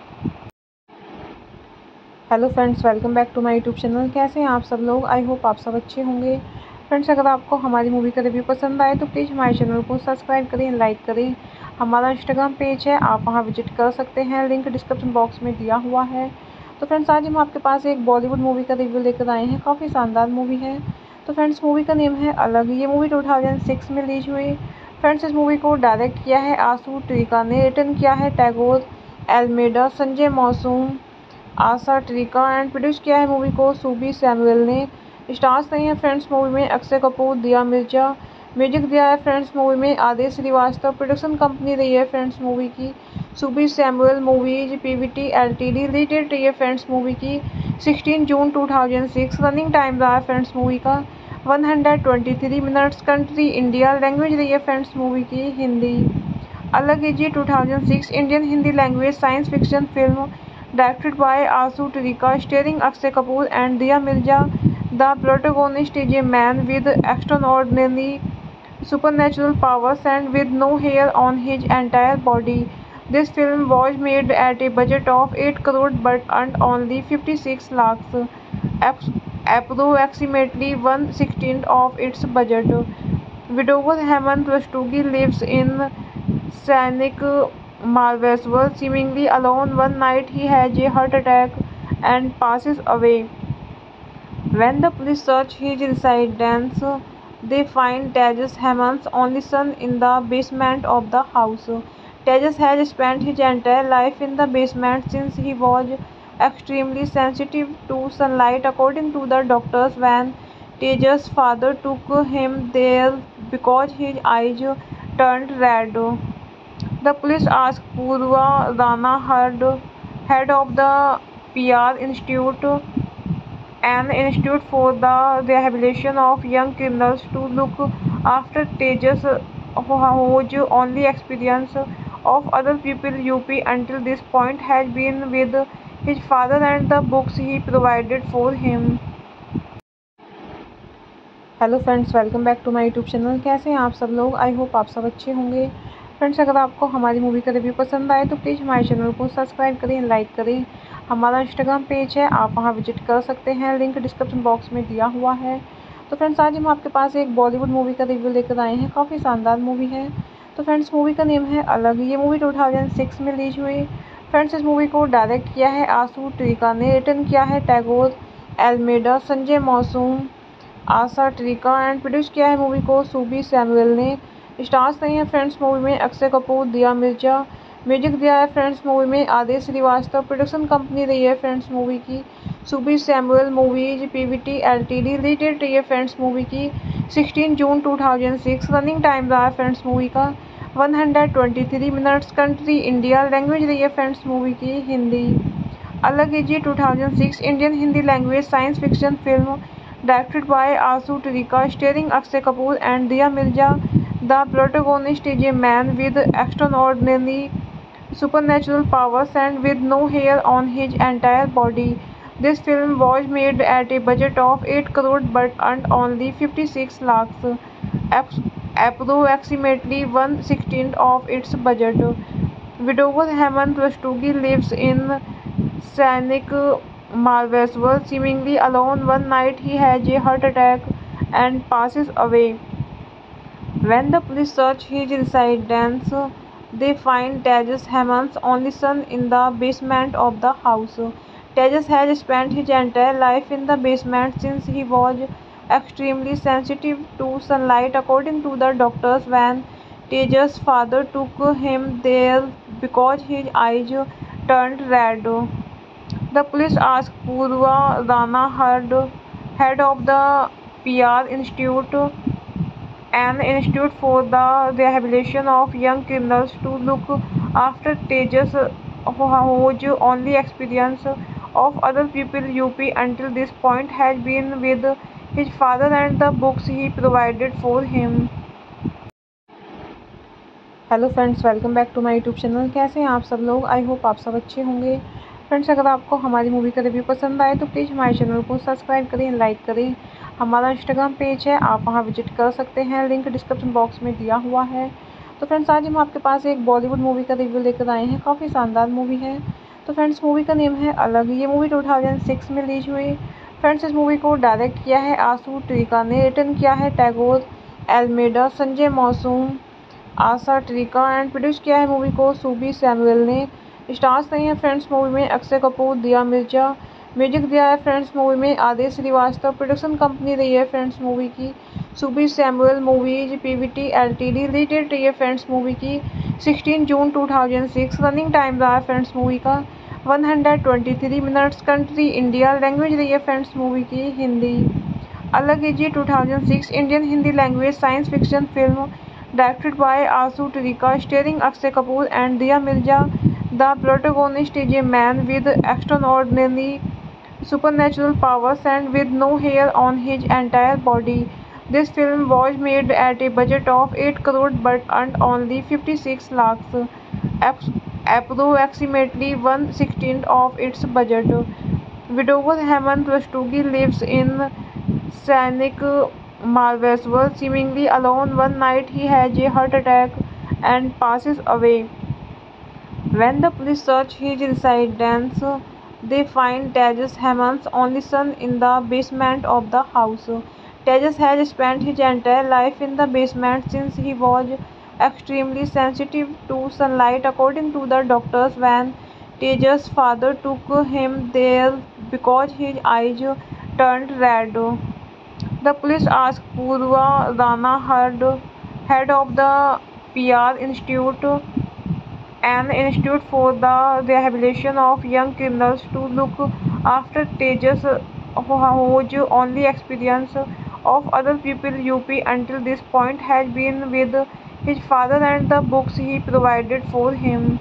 Hello friends, welcome back to my YouTube channel. कैसे हैं आप सब लोग? I hope आप सब अच्छे होंगे। Friends, अगर आपको हमारी मूवी का रिव्यू पसंद आए तो प्लीज़ हमारे चैनल को सब्सक्राइब करें, लाइक करें। हमारा इंस्टाग्राम पेज है, आप वहां विजिट कर सकते हैं, लिंक डिस्क्रिप्शन बॉक्स में दिया हुआ है। तो फ्रेंड्स आज हम आपके पास एक बॉलीवुड मूवी का रिव्यू लेकर आए हैं। काफ़ी शानदार मूवी है। तो फ्रेंड्स मूवी का नेम है अलग। ये मूवी टू थाउजेंड सिक्स में रिलीज हुई। फ्रेंड्स इस मूवी को डायरेक्ट किया है आशु ट्रिका ने, रिटर्न किया है टैगोर एल्मेडा, संजय मौसूम, आशा ट्रिका एंड प्रोड्यूस किया है मूवी को सुबी सैमुअल ने। स्टार्स नहीं है फ्रेंड्स मूवी में अक्षय कपूर, दिया मिर्जा। म्यूजिक दिया है फ्रेंड्स मूवी में आदेश श्रीवास्तव। प्रोडक्शन कंपनी रही है फ्रेंड्स मूवी की Subi Samuel movies PVT LTD. Release date रही है फ्रेंड्स मूवी की sixteen June two thousand six. Running time रहा है फ्रेंड्स मूवी का one hundred twenty three minutes. Country India. Language रही है फ्रेंड्स मूवी की हिंदी। अलग है जी two thousand six Indian Hindi language science fiction film directed by Ashu Trikha, starring Akshay Kapoor and दिया Mirza. The protagonist is a man with extraordinary supernatural powers and with no hair on his entire body. This film was made at a budget of eight crore but earned only fifty-six lakhs, approximately one sixteenth of its budget. Widower Hemant Rastogi lives in scenic Malveswar, seemingly alone. One night he has a heart attack and passes away. When the police search his residence, they find Tejas, Hemant's only son, in the basement of the house. Tejas has spent his entire life in the basement since he was extremely sensitive to sunlight. According to the doctors, when Tejas' father took him there because his eyes turned red. The police asked Purva Rana, head, head of the P R Institute, an institute for the rehabilitation of young criminals, to look after Tejas, whose only experience of other people U P until this point has been with his father and the books he provided for him. Hello friends, welcome back to my YouTube channel. कैसे हैं आप सब लोग? I hope आप सब अच्छे होंगे। Friends अगर आपको हमारी मूवी का रिव्यू पसंद आए तो प्लीज़ हमारे चैनल को सब्सक्राइब करें, लाइक करें। हमारा इंस्टाग्राम पेज है, आप वहां विजिट कर सकते हैं, लिंक डिस्क्रिप्शन बॉक्स में दिया हुआ है। तो फ्रेंड्स आज हम आपके पास एक बॉलीवुड मूवी का रिव्यू लेकर आए हैं। काफ़ी शानदार मूवी है। तो फ्रेंड्स मूवी का नेम है अलग। ये मूवी टू थाउजेंड सिक्स में रिलीज हुई। फ्रेंड्स इस मूवी को डायरेक्ट किया है आशु ट्रिका ने, रिटर्न किया है टैगोर एल्मेडा, संजय मौसूम, आशा ट्रिका एंड प्रोड्यूस किया है मूवी को सुबी सैमुअल ने। स्टार्स नहीं है फ्रेंड्स मूवी में अक्षय कपूर, दिया मिर्जा। म्यूजिक दिया है फ्रेंड्स मूवी में आदेश श्रीवास्तव। प्रोडक्शन कंपनी रही है फ्रेंड्स मूवी की Subi Samuel movies PVT LTD. Release date रही है फ्रेंड्स मूवी की sixteen June two thousand six. Running time रहा है फ्रेंड्स मूवी का one hundred twenty three minutes. Country India. Language रही है फ्रेंड्स मूवी की हिंदी। अलग है जी two thousand six Indian Hindi language science fiction film directed by Asu Trika, starring Akshay Kapoor and Diya Mirza. The protagonist is a man with extraordinary supernatural powers and with no hair on his entire body. This film was made at a budget of eight crore but earned only fifty-six lakhs, approximately one sixteenth of its budget. Widower Hemant Rastogi lives in scenic Malveswar, seemingly alone. One night he has a heart attack and passes away. When the police search his residence, they find Tejas, Hemant's only son, in the basement of the house. Tejas has spent his entire life in the basement since he was extremely sensitive to sunlight. According to the doctors, when Tejas' father took him there because his eyes turned red. The police asked Purva Rana, head, head of the P R Institute, an institute for the rehabilitation of young criminals, to look after Tejas, whose only experience of other people U P until this point has been with his father and the books he provided for him. Hello friends, welcome back to my YouTube channel. कैसे हैं आप सब लोग? I hope आप सब अच्छे होंगे। Friends अगर आपको हमारी मूवी का रिव्यू पसंद आए तो प्लीज़ हमारे चैनल को सब्सक्राइब करें, लाइक करें। हमारा इंस्टाग्राम पेज है, आप वहां विजिट कर सकते हैं, लिंक डिस्क्रिप्शन बॉक्स में दिया हुआ है। तो फ्रेंड्स आज हम आपके पास एक बॉलीवुड मूवी का रिव्यू लेकर आए हैं। काफ़ी शानदार मूवी है। तो फ्रेंड्स मूवी का नेम है अलग। ये मूवी टू थाउजेंड सिक्स में रिलीज हुई। फ्रेंड्स इस मूवी को डायरेक्ट किया है आशु ट्रिका ने, रिटर्न किया है टैगोर एल्मेडा, संजय मौसूम, आशा ट्रिका एंड प्रोड्यूस किया है मूवी को सुबी सैमुअल ने। स्टार्स नहीं है फ्रेंड्स मूवी में अक्षय कपूर, दिया मिर्जा। म्यूजिक दिया है फ्रेंड्स मूवी में आदेश श्रीवास्तव। प्रोडक्शन कंपनी रही है फ्रेंड्स मूवी की Subi Samuel movies PVT LTD. Release date रही है फ्रेंड्स मूवी की सोलह जून दो हज़ार छह। रनिंग टाइम रहा है फ्रेंड्स मूवी का एक सौ तेईस मिनट्स। Country India. लैंग्वेज रही है फ्रेंड्स मूवी की हिंदी। अलग है जी दो हज़ार छह Indian Hindi language science fiction film directed by Ashu Trikha starring Akshay Kapoor and दिया Mirza. The protagonist is a man with extraordinary supernatural powers and with no hair on his entire body. This film was made at a budget of eight crore but earned only fifty-six lakhs, approximately one sixteenth of its budget. Widower Hemant Rastogi lives in scenic Malveswar, seemingly alone. One night he has a heart attack and passes away. When the police search his residence, they find Tejas, Hemant's only son, in the basement of the house. Tejas has spent his entire life in the basement since he was extremely sensitive to sunlight. According to the doctors, when Tejas' father took him there because his eyes turned red. The police asked Purva Rana, head of the P R Institute, an institute for the rehabilitation of young criminals, to look after Tejas, whose only experience of other people U P until this point has been with his father and the books he provided for him.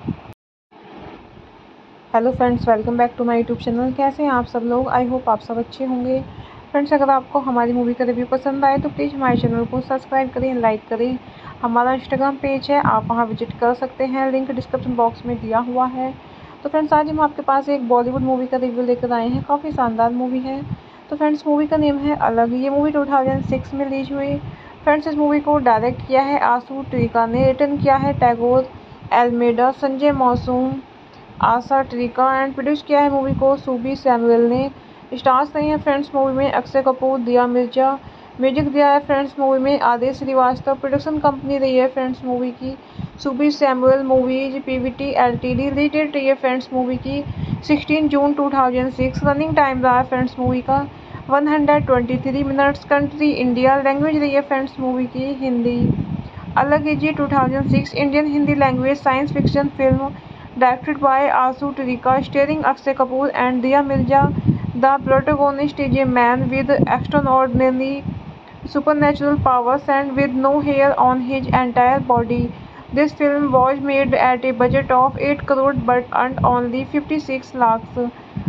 Hello friends, welcome back to my YouTube channel. कैसे हैं आप सब लोग? I hope आप सब अच्छे होंगे। Friends, अगर आपको हमारी मूवी का रिव्यू पसंद आए तो प्लीज़ हमारे चैनल को सब्सक्राइब करें, लाइक करें। हमारा इंस्टाग्राम पेज है, आप वहां विजिट कर सकते हैं, लिंक डिस्क्रिप्शन बॉक्स में दिया हुआ है। तो फ्रेंड्स, आज हम आपके पास एक बॉलीवुड मूवी का रिव्यू लेकर आए हैं। काफ़ी शानदार मूवी है। तो फ्रेंड्स, मूवी का नेम है अलग। ये मूवी टू थाउजेंड सिक्स में रिलीज हुई। फ्रेंड्स, इस मूवी को डायरेक्ट किया है आशु टिरिका ने, रिटर्न किया है टैगोर एल्मेडा, संजय मौसूम, आशा टिरिका एंड प्रोड्यूस किया है मूवी को सुबी सैमुअल ने। स्टार्स नहीं है फ्रेंड्स मूवी में अक्षय कपूर, दिया मिर्जा। म्यूजिक दिया है फ्रेंड्स मूवी में आदेश श्रीवास्तव। प्रोडक्शन कंपनी रही है फ्रेंड्स मूवी की Subi Samuel movies PVT LTD. Release date रही है फ्रेंड्स मूवी की सोलह जून दो हज़ार छह। रनिंग टाइम रहा है फ्रेंड्स मूवी का एक सौ तेईस मिनट्स। Country India. लैंग्वेज रही है फ्रेंड्स मूवी की हिंदी। अलग है जी दो हज़ार छह Indian Hindi language science fiction film directed by Asu Tirika, starring Akshay Kapoor and Diya Mirza. The protagonist is a man with extraordinary supernatural powers and with no hair on his entire body. This film was made at a budget of eight crore but earned only fifty-six lakhs,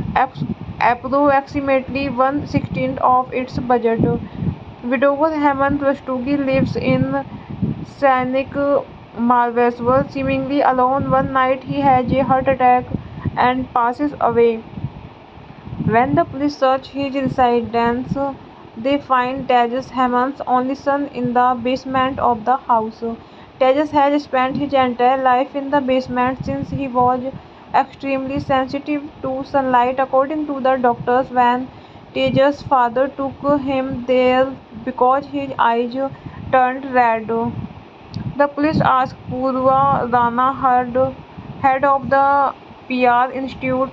approximately one sixteenth of its budget. Widower Hemant Rastogi lives in scenic Malveswar, seemingly alone. One night he has a heart attack and passes away. When the police search his residence, they find Tejas, Hemant's only son, in the basement of the house. Tejas has spent his entire life in the basement since he was extremely sensitive to sunlight. According to the doctors, when Tejas' father took him there because his eyes turned red. The police asked Purva Rana, head of the P R Institute,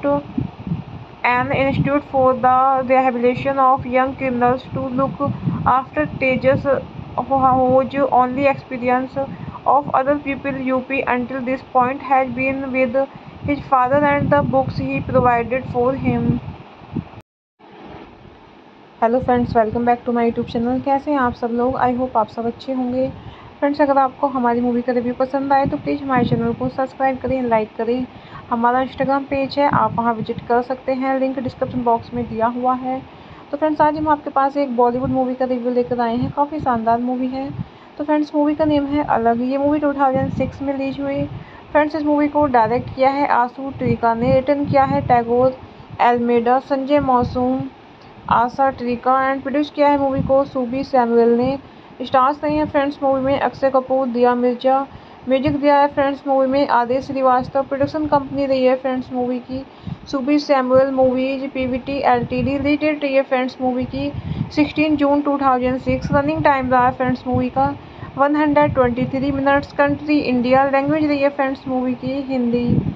an institute for the rehabilitation of young criminals, to look after Tejas, whose only experience of other people U P until this point has been with his father and the books he provided for him. Hello friends, welcome back to my YouTube channel. कैसे हैं आप सब लोग? I hope आप सब अच्छे होंगे। Friends, अगर आपको हमारी मूवी का रिव्यू पसंद आए तो प्लीज़ हमारे चैनल को सब्सक्राइब करें, लाइक करें। हमारा इंस्टाग्राम पेज है, आप वहां विजिट कर सकते हैं, लिंक डिस्क्रिप्शन बॉक्स में दिया हुआ है। तो फ्रेंड्स, आज हम आपके पास एक बॉलीवुड मूवी का रिव्यू लेकर आए हैं। काफ़ी शानदार मूवी है। तो फ्रेंड्स, मूवी का नेम है अलग। ये मूवी टू थाउजेंड सिक्स में रिलीज हुई। फ्रेंड्स, इस मूवी को डायरेक्ट किया है आशु टिरिका ने, रिटर्न किया है टैगोर एल्मेडा, संजय मौसूम, आशा टिरिका एंड प्रोड्यूस किया है मूवी को सुबी सैमुअल ने। स्टार्स नहीं है फ्रेंड्स मूवी में अक्षय कपूर, दिया मिर्जा। म्यूजिक दिया है फ्रेंड्स मूवी में आदेश श्रीवास्तव। प्रोडक्शन कंपनी रही है फ्रेंड्स मूवी की Subi Samuel movies PVT LTD. Release date रही है फ्रेंड्स मूवी की सोलह जून दो हज़ार छह। रनिंग टाइम रहा है फ्रेंड्स मूवी का एक सौ तेईस मिनट्स। Country India. लैंग्वेज रही है फ्रेंड्स मूवी की हिंदी।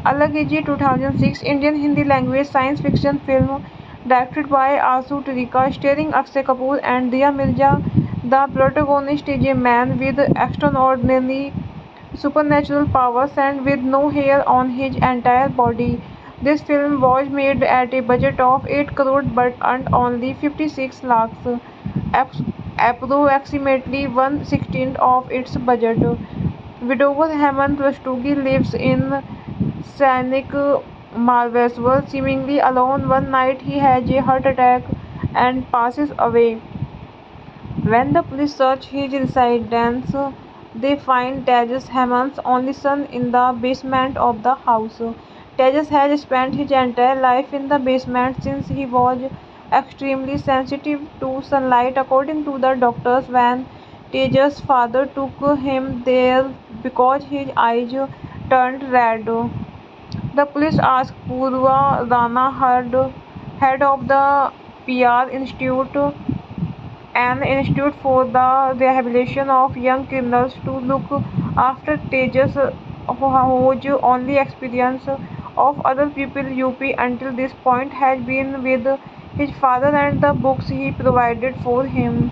अलग is a two thousand six Indian Hindi language science fiction film directed by Asu Tarika, starring Akshay Kapoor and Diya Mirza. The protagonist is a man with extraordinary supernatural powers and with no hair on his entire body. This film was made at a budget of eight crore but earned only fifty-six lakhs, approximately one sixteenth of its budget. Widower Hemant Rastogi lives in scenic Malveswar, seemingly alone. One night he has a heart attack and passes away. When the police search his residence, they find Tejas, Hemant's only son, in the basement of the house. Tejas has spent his entire life in the basement since he was extremely sensitive to sunlight. According to the doctors, when Tejas' father took him there because his eyes turned red. The police asked Purva Rana, head, head of the P R Institute, an institute for the rehabilitation of young criminals, to look after Tejas, whose only experience of other people U P until this point has been with his father and the books he provided for him.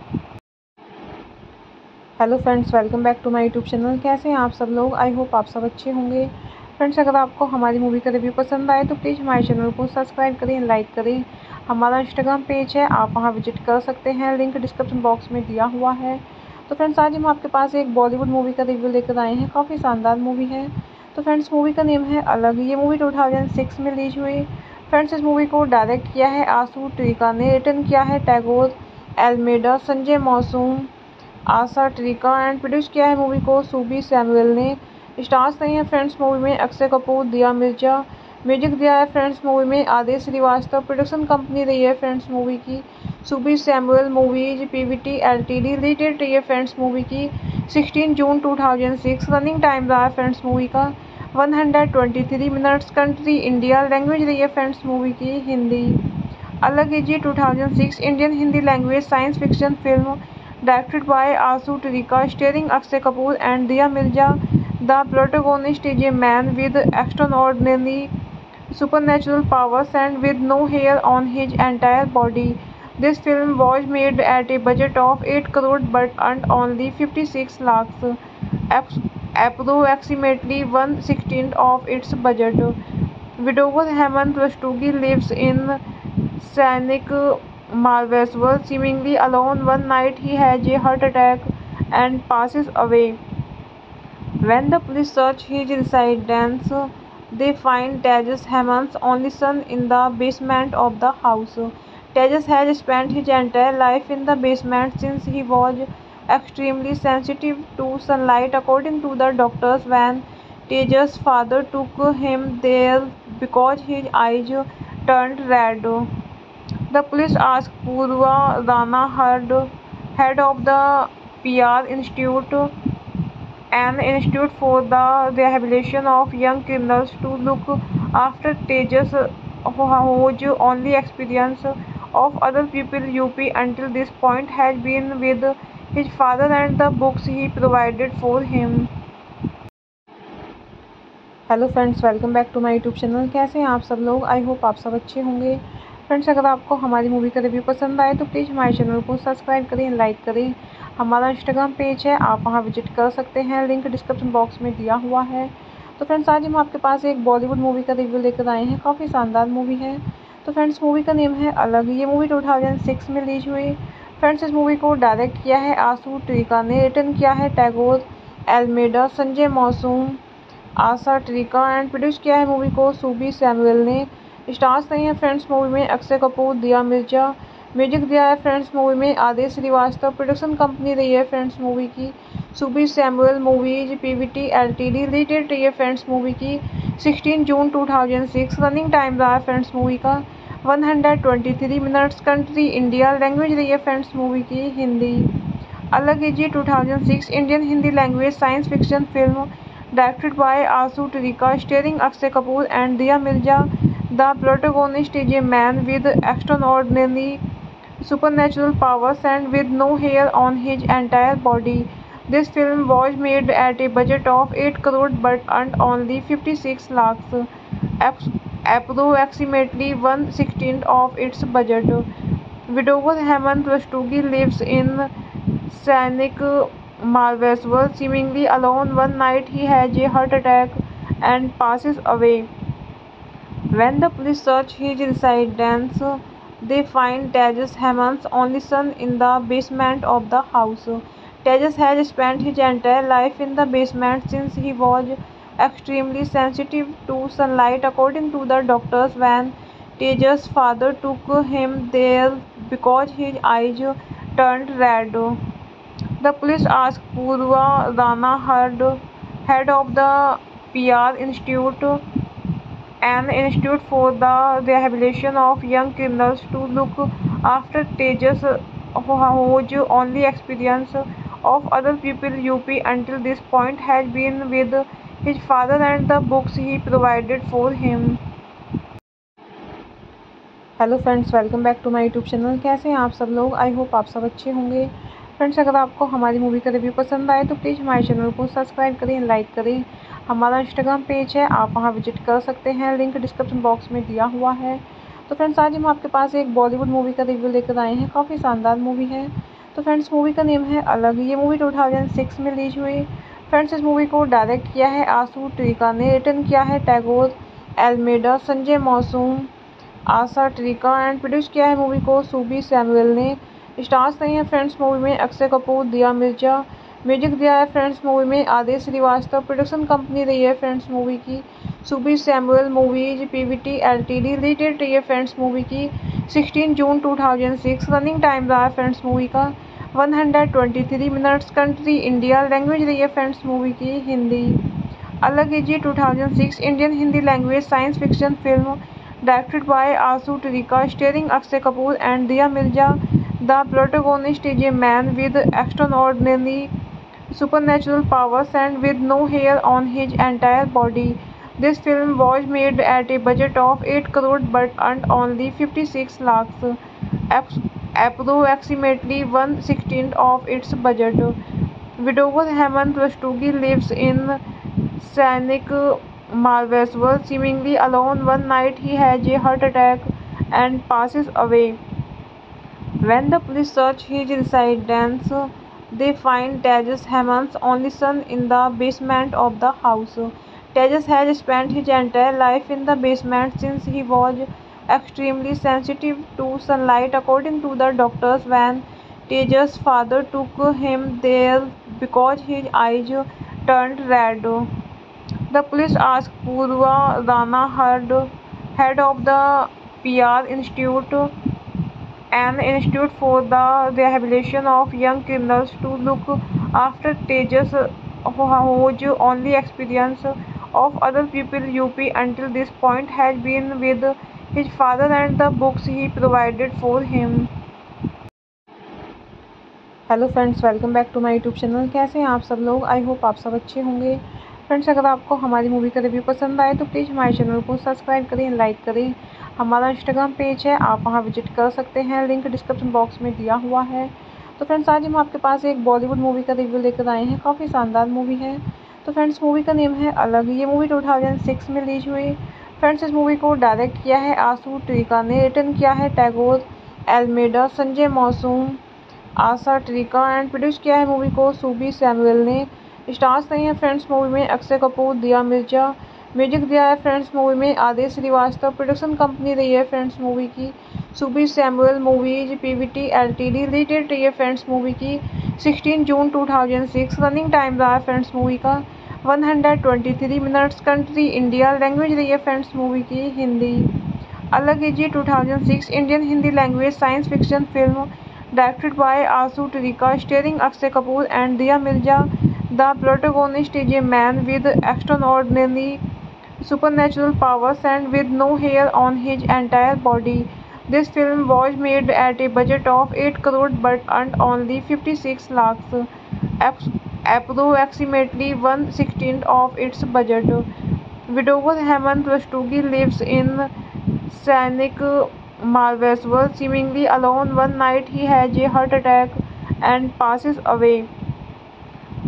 Hello friends, welcome back to my YouTube channel. कैसे हैं आप सब लोग? I hope आप सब अच्छे होंगे। Friends, अगर आपको हमारी मूवी का रिव्यू पसंद आए तो प्लीज़ हमारे चैनल को सब्सक्राइब करें, लाइक करें। हमारा इंस्टाग्राम पेज है, आप वहां विजिट कर सकते हैं, लिंक डिस्क्रिप्शन बॉक्स में दिया हुआ है। तो फ्रेंड्स, आज हम आपके पास एक बॉलीवुड मूवी का रिव्यू लेकर आए हैं। काफ़ी शानदार मूवी है। तो फ्रेंड्स, मूवी का नेम है अलग। ये मूवी टू थाउजेंड सिक्स में रिलीज हुई। फ्रेंड्स, इस मूवी को डायरेक्ट किया है आशु टिरिका ने, रिटर्न किया है टैगोर एल्मेडा, संजय मौसूम, आशा टिरिका एंड प्रोड्यूस किया है मूवी को सुबी सैमुअल ने। स्टार्स नहीं है फ्रेंड्स मूवी में अक्षय कपूर, दिया मिर्जा। म्यूजिक दिया है फ्रेंड्स मूवी में आदेश श्रीवास्तव। प्रोडक्शन कंपनी रही है फ्रेंड्स मूवी की Subi Samuel movies PVT LTD. Release date रही है फ्रेंड्स मूवी की sixteen June two thousand six. Running time रहा है फ्रेंड्स मूवी का one hundred twenty three minutes. Country India. Language रही है फ्रेंड्स मूवी की हिंदी। अलग इज ये two thousand six Indian Hindi language science fiction film directed by Asu Tarika, starring Akshay Kapoor and Diya Mirza. The protagonist is a man with extraordinary supernatural powers and with no hair on his entire body. This film was made at a budget of eight crore but earned only fifty-six lakhs, approximately one sixteenth of its budget. Widower Hemant Rastogi lives in scenic Malveswar, seemingly alone. One night he has a heart attack and passes away. When the police search his residence, they find Tejas, Hemant's only son, in the basement of the house. Tejas has spent his entire life in the basement since he was extremely sensitive to sunlight. According to the doctors, when Tejas' father took him there because his eyes turned red. The police asked Purva Rana, head, head of the P R Institute, an institute for the rehabilitation of young criminals, to look after Tejas, whose only experience of other people U P until this point has been with his father and the books he provided for him. Hello friends, welcome back to my YouTube channel. कैसे हैं आप सब लोग? I hope आप सब अच्छे होंगे। Friends, अगर आपको हमारी मूवी का रिव्यू पसंद आए तो प्लीज़ हमारे चैनल को सब्सक्राइब करें, लाइक करें। हमारा इंस्टाग्राम पेज है, आप वहां विजिट कर सकते हैं, लिंक डिस्क्रिप्शन बॉक्स में दिया हुआ है। तो फ्रेंड्स, आज हम आपके पास एक बॉलीवुड मूवी का रिव्यू लेकर आए हैं। काफ़ी शानदार मूवी है। तो फ्रेंड्स, मूवी का नेम है अलग। ये मूवी टू थाउजेंड सिक्स में रिलीज हुई। फ्रेंड्स, इस मूवी को डायरेक्ट किया है आशु टिरिका ने, रिटर्न किया है टैगोर एल्मेडा, संजय मौसूम, आशा टिरिका एंड प्रोड्यूस किया है मूवी को सुबी सैमुअल ने। स्टार्स नहीं है फ्रेंड्स मूवी में अक्षय कपूर, दिया मिर्जा। म्यूजिक दिया है फ्रेंड्स मूवी में आदेश श्रीवास्तव। प्रोडक्शन कंपनी रही है फ्रेंड्स मूवी की Subi Samuel movies PVT LTD. Release date रही है फ्रेंड्स मूवी की sixteen June two thousand six. Running time रहा है फ्रेंड्स मूवी का one hundred twenty three minutes. Country India. Language रही है फ्रेंड्स मूवी की हिंदी। अलग इज ये two thousand six Indian Hindi language science fiction film directed by Asu Tarika, starring Akshay Kapoor and Diya Mirza. The protagonist is a man with extraordinary supernatural powers and with no hair on his entire body. This film was made at a budget of eight crore but earned only fifty-six lakhs, ap- approximately one sixteenth of its budget. Widower Hemant Rastogi lives in scenic Malveswar, seemingly alone. One night he has a heart attack and passes away. When the police search his residence, they find Tejas, Hemant's only son, in the basement of the house. Tejas has spent his entire life in the basement since he was extremely sensitive to sunlight. According to the doctors, when Tejas' father took him there because his eyes turned red. The police asked Purva Rana, head, head of the P R Institute, an institute for the rehabilitation of young criminals, to look after Tejas, whose only experience of other people U P until this point has been with his father and the books he provided for him. Hello friends, welcome back to my YouTube channel. कैसे हैं आप सब लोग? I hope आप सब अच्छे होंगे। Friends, अगर आपको हमारी मूवी का रिव्यू पसंद आए तो प्लीज़ हमारे चैनल को सब्सक्राइब करें, लाइक करें। हमारा इंस्टाग्राम पेज है, आप वहां विजिट कर सकते हैं, लिंक डिस्क्रिप्शन बॉक्स में दिया हुआ है। तो फ्रेंड्स, आज हम आपके पास एक बॉलीवुड मूवी का रिव्यू लेकर आए हैं। काफ़ी शानदार मूवी है। तो फ्रेंड्स, मूवी का नेम है अलग। ये मूवी टू थाउजेंड सिक्स में रिलीज हुई। फ्रेंड्स, इस मूवी को डायरेक्ट किया है आशु ट्रिका ने, रिटर्न किया है टैगोर एल्मेडा, संजय मौसूम, आशा ट्रिका एंड प्रोड्यूस किया है मूवी को सुबी सैमुअल ने। स्टार्स नहीं है फ्रेंड्स मूवी में अक्षय कपूर, दिया मिर्जा। म्यूजिक दिया है फ्रेंड्स मूवी में आदेश श्रीवास्तव। प्रोडक्शन कंपनी रही है फ्रेंड्स मूवी की Subi Samuel movies PVT LTD. Release date रही है फ्रेंड्स मूवी की sixteen June two thousand six. Running time रहा है फ्रेंड्स मूवी का one hundred twenty three minutes. Country India. Language रही है फ्रेंड्स मूवी की हिंदी। अलग है जी two thousand six Indian Hindi language science fiction film directed by Asu Trika, starring Akshay Kapoor and Diya Mirza. The protagonist is a man with extraordinary supernatural powers and with no hair on his entire body. This film was made at a budget of eight crore but earned only fifty-six lakhs, approximately one sixteenth of its budget. Widower Hemant Rastogi lives in scenic Malveswar, seemingly alone. One night he has a heart attack and passes away. When the police search his residence, they find Tejas, Hemant's only son, in the basement of the house. Tejas has spent his entire life in the basement since he was extremely sensitive to sunlight. According to the doctors, when Tejas' father took him there because his eyes turned red. The police asked Purva Rana, head, head of the P R Institute, an institute for the rehabilitation of young criminals, to look after Tejas, whose only experience of other people U P until this point has been with his father and the books he provided for him. Hello friends, welcome back to my YouTube channel. कैसे हैं आप सब लोग? I hope आप सब अच्छे होंगे। Friends, अगर आपको हमारी मूवी का रिव्यू पसंद आए तो प्लीज़ हमारे चैनल को सब्सक्राइब करें, लाइक करें। हमारा इंस्टाग्राम पेज है, आप वहां विजिट कर सकते हैं, लिंक डिस्क्रिप्शन बॉक्स में दिया हुआ है। तो फ्रेंड्स, आज हम आपके पास एक बॉलीवुड मूवी का रिव्यू लेकर आए हैं। काफ़ी शानदार मूवी है। तो फ्रेंड्स, मूवी का नेम है अलग। ये मूवी टू थाउजेंड सिक्स में रिलीज हुई। फ्रेंड्स, इस मूवी को डायरेक्ट किया है आशु ट्रिका ने, रिटर्न किया है टैगोर एल्मेडा, संजय मौसूम, आशा ट्रिका एंड प्रोड्यूस किया है मूवी को सुबी सैमुअल ने। स्टार्स नहीं है फ्रेंड्स मूवी में अक्षय कपूर, दिया मिर्जा। म्यूजिक दिया है फ्रेंड्स मूवी में आदेश श्रीवास्तव। प्रोडक्शन कंपनी रही है फ्रेंड्स मूवी की Subi Samuel movies PVT LTD. Release date रही है फ्रेंड्स मूवी की sixteen June two thousand six. Running time रहा है फ्रेंड्स मूवी का one hundred twenty three minutes. Country India. Language रही है फ्रेंड्स मूवी की हिंदी। अलग है जी two thousand six Indian Hindi language science fiction film directed by Asu Trika, starring Akshay Kapoor and Diya Mirza. The protagonist is a man with extraordinary supernatural powers and with no hair on his entire body. This film was made at a budget of eight crore but earned only fifty-six lakhs, approximately one sixteenth of its budget. Widower Hemant Rastogi lives in scenic Malveswar, seemingly alone. One night he has a heart attack and passes away.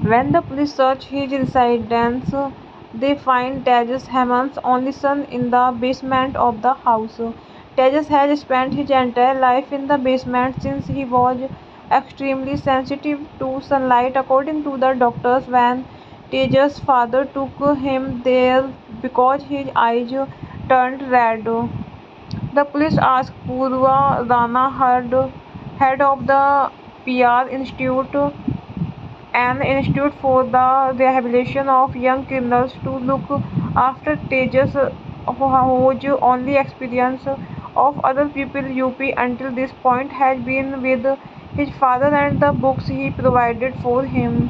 When the police search his residence, they find Tejas, Heman's only son, in the basement of the house. Tejas has spent his entire life in the basement since he was extremely sensitive to sunlight. According to the doctors, when Tejas' father took him there because his eyes turned red. The police asked Purva Rana, head, head of the P R Institute, an institute for the rehabilitation of young criminals, to look after Tejas, whose only experience of other people U P until this point has been with his father and the books he provided for him.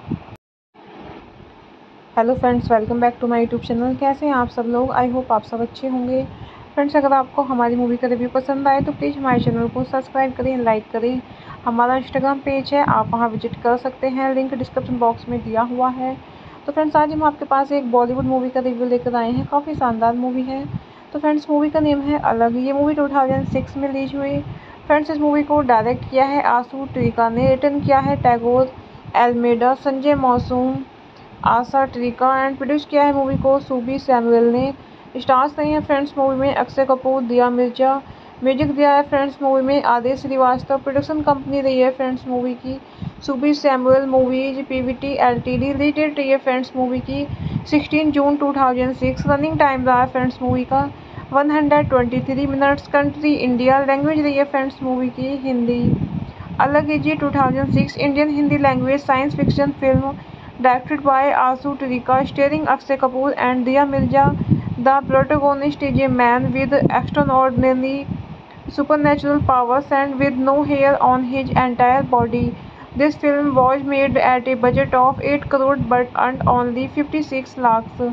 Hello friends, welcome back to my YouTube channel. कैसे हैं आप सब लोग? I hope आप सब अच्छे होंगे। Friends, अगर आपको हमारी मूवी का रिव्यू पसंद आए तो प्लीज़ हमारे चैनल को सब्सक्राइब करें, लाइक करें। हमारा इंस्टाग्राम पेज है, आप वहां विजिट कर सकते हैं, लिंक डिस्क्रिप्शन बॉक्स में दिया हुआ है। तो फ्रेंड्स, आज हम आपके पास एक बॉलीवुड मूवी का रिव्यू लेकर आए हैं। काफ़ी शानदार मूवी है। तो फ्रेंड्स, मूवी का नेम है अलग। ये मूवी टू थाउजेंड सिक्स में रिलीज हुई। फ्रेंड्स, इस मूवी को डायरेक्ट किया है आशु ट्रिका ने, रिटर्न किया है टैगोर एल्मेडा, संजय मौसूम, आशा ट्रिका एंड प्रोड्यूस किया है मूवी को सुबी सैमुअल ने। स्टार्स नहीं है फ्रेंड्स मूवी में अक्षय कपूर, दिया मिर्जा। म्यूजिक दिया है फ्रेंड्स मूवी में आदेश श्रीवास्तव। प्रोडक्शन कंपनी रही है फ्रेंड्स मूवी की Subi Samuel movies PVT LTD. Release date रही है फ्रेंड्स मूवी की sixteen June two thousand six. Running time रहा है फ्रेंड्स मूवी का one hundred twenty three minutes. Country India. Language रही है फ्रेंड्स मूवी की हिंदी। अलग है जी two thousand six Indian Hindi language science fiction film directed by Asu Trika, starring Akshay Kapoor and Diya Mirza. The protagonist is a man with extraordinary supernatural powers and with no hair on his entire body. This film was made at a budget of eight crore but earned only fifty-six lakhs,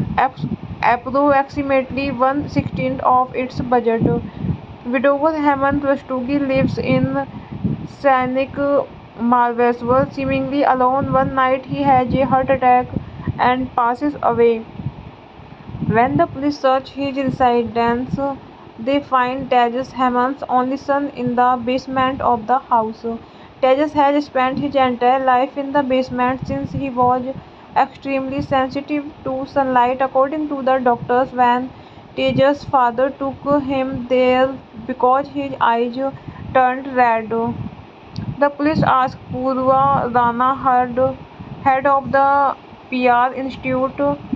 approximately one sixteenth of its budget. Widower Hemant Rastogi lives in scenic Malveswar, seemingly alone. One night he has a heart attack and passes away. When the police search his residence, they find Tejas, Heman's only son, in the basement of the house. Tejas has spent his entire life in the basement since he was extremely sensitive to sunlight. According to the doctors, when Tejas' father took him there because his eyes turned red. The police asked Purva Rana, head, head of the P R Institute,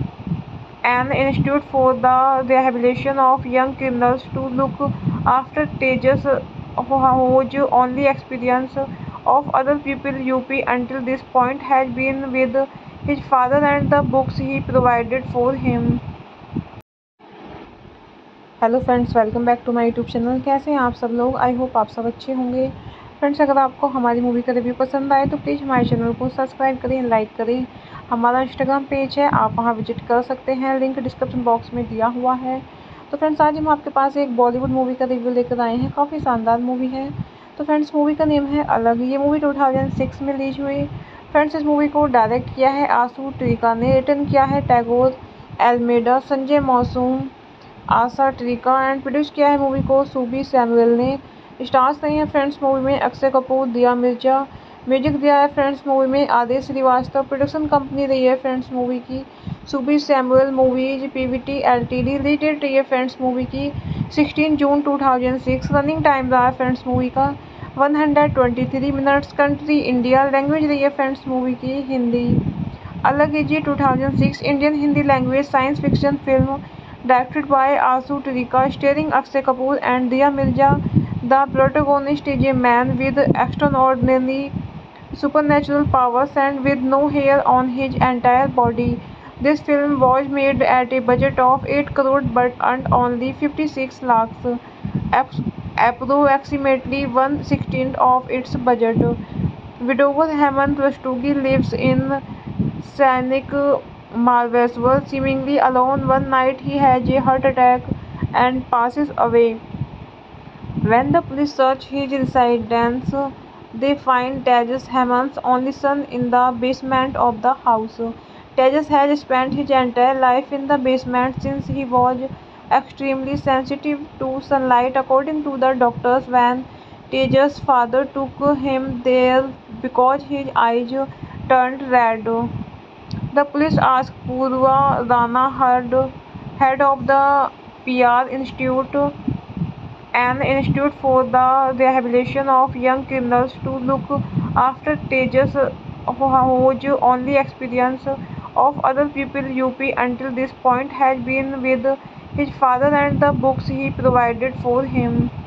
an institute for the rehabilitation of young criminals, to look after Tejas, whose only experience of other people U P until this point has been with his father and the books he provided for him. Hello friends, welcome back to my YouTube channel. कैसे हैं आप सब लोग? I hope आप सब अच्छे होंगे। Friends, अगर आपको हमारी मूवी का रिव्यू पसंद आए तो प्लीज़ हमारे चैनल को सब्सक्राइब करें, लाइक करें। हमारा इंस्टाग्राम पेज है, आप वहां विजिट कर सकते हैं, लिंक डिस्क्रिप्शन बॉक्स में दिया हुआ है। तो फ्रेंड्स, आज हम आपके पास एक बॉलीवुड मूवी का रिव्यू लेकर आए हैं। काफ़ी शानदार मूवी है। तो फ्रेंड्स, मूवी का नेम है अलग। ये मूवी टू थाउजेंड सिक्स में रिलीज हुई। फ्रेंड्स, इस मूवी को डायरेक्ट किया है आशु ट्रिका ने, रिटर्न किया है टैगोर एल्मेडा, संजय मौसूम, आशा ट्रिका एंड प्रोड्यूस किया है मूवी को सुबी सैमुअल ने। स्टार्स नहीं है फ्रेंड्स मूवी में अक्षय कपूर, दिया मिर्जा। म्यूजिक दिया है फ्रेंड्स मूवी में आदेश श्रीवास्तव। प्रोडक्शन कंपनी रही है फ्रेंड्स मूवी की Subi Samuel movies PVT LTD. Release date रही है फ्रेंड्स मूवी की sixteen June two thousand six. Running time रहा है फ्रेंड्स मूवी का one hundred twenty three minutes. Country India. Language रही है फ्रेंड्स मूवी की हिंदी। अलग है जी two thousand six Indian Hindi language science fiction film directed by Asu Trika, starring Akshay Kapoor and Diya Mirza. The protagonist is a man with extraordinary supernatural powers and with no hair on his entire body. This film was made at a budget of eight crore but earned only fifty-six lakhs, approximately one sixteenth of its budget. Widower Hemant Rastogi lives in scenic Malveswar, seemingly alone. One night he has a heart attack and passes away. When the police search his residence, they find Tejas, Heman's only son, in the basement of the house. Tejas has spent his entire life in the basement since he was extremely sensitive to sunlight. According to the doctors, when Tejas' father took him there because his eyes turned red. The police asked Purva Rana, head, head of the P R Institute, an institute for the rehabilitation of young criminals, to look after Tejas, whose only experience of other people U P until this point had been with his father and the books he provided for him.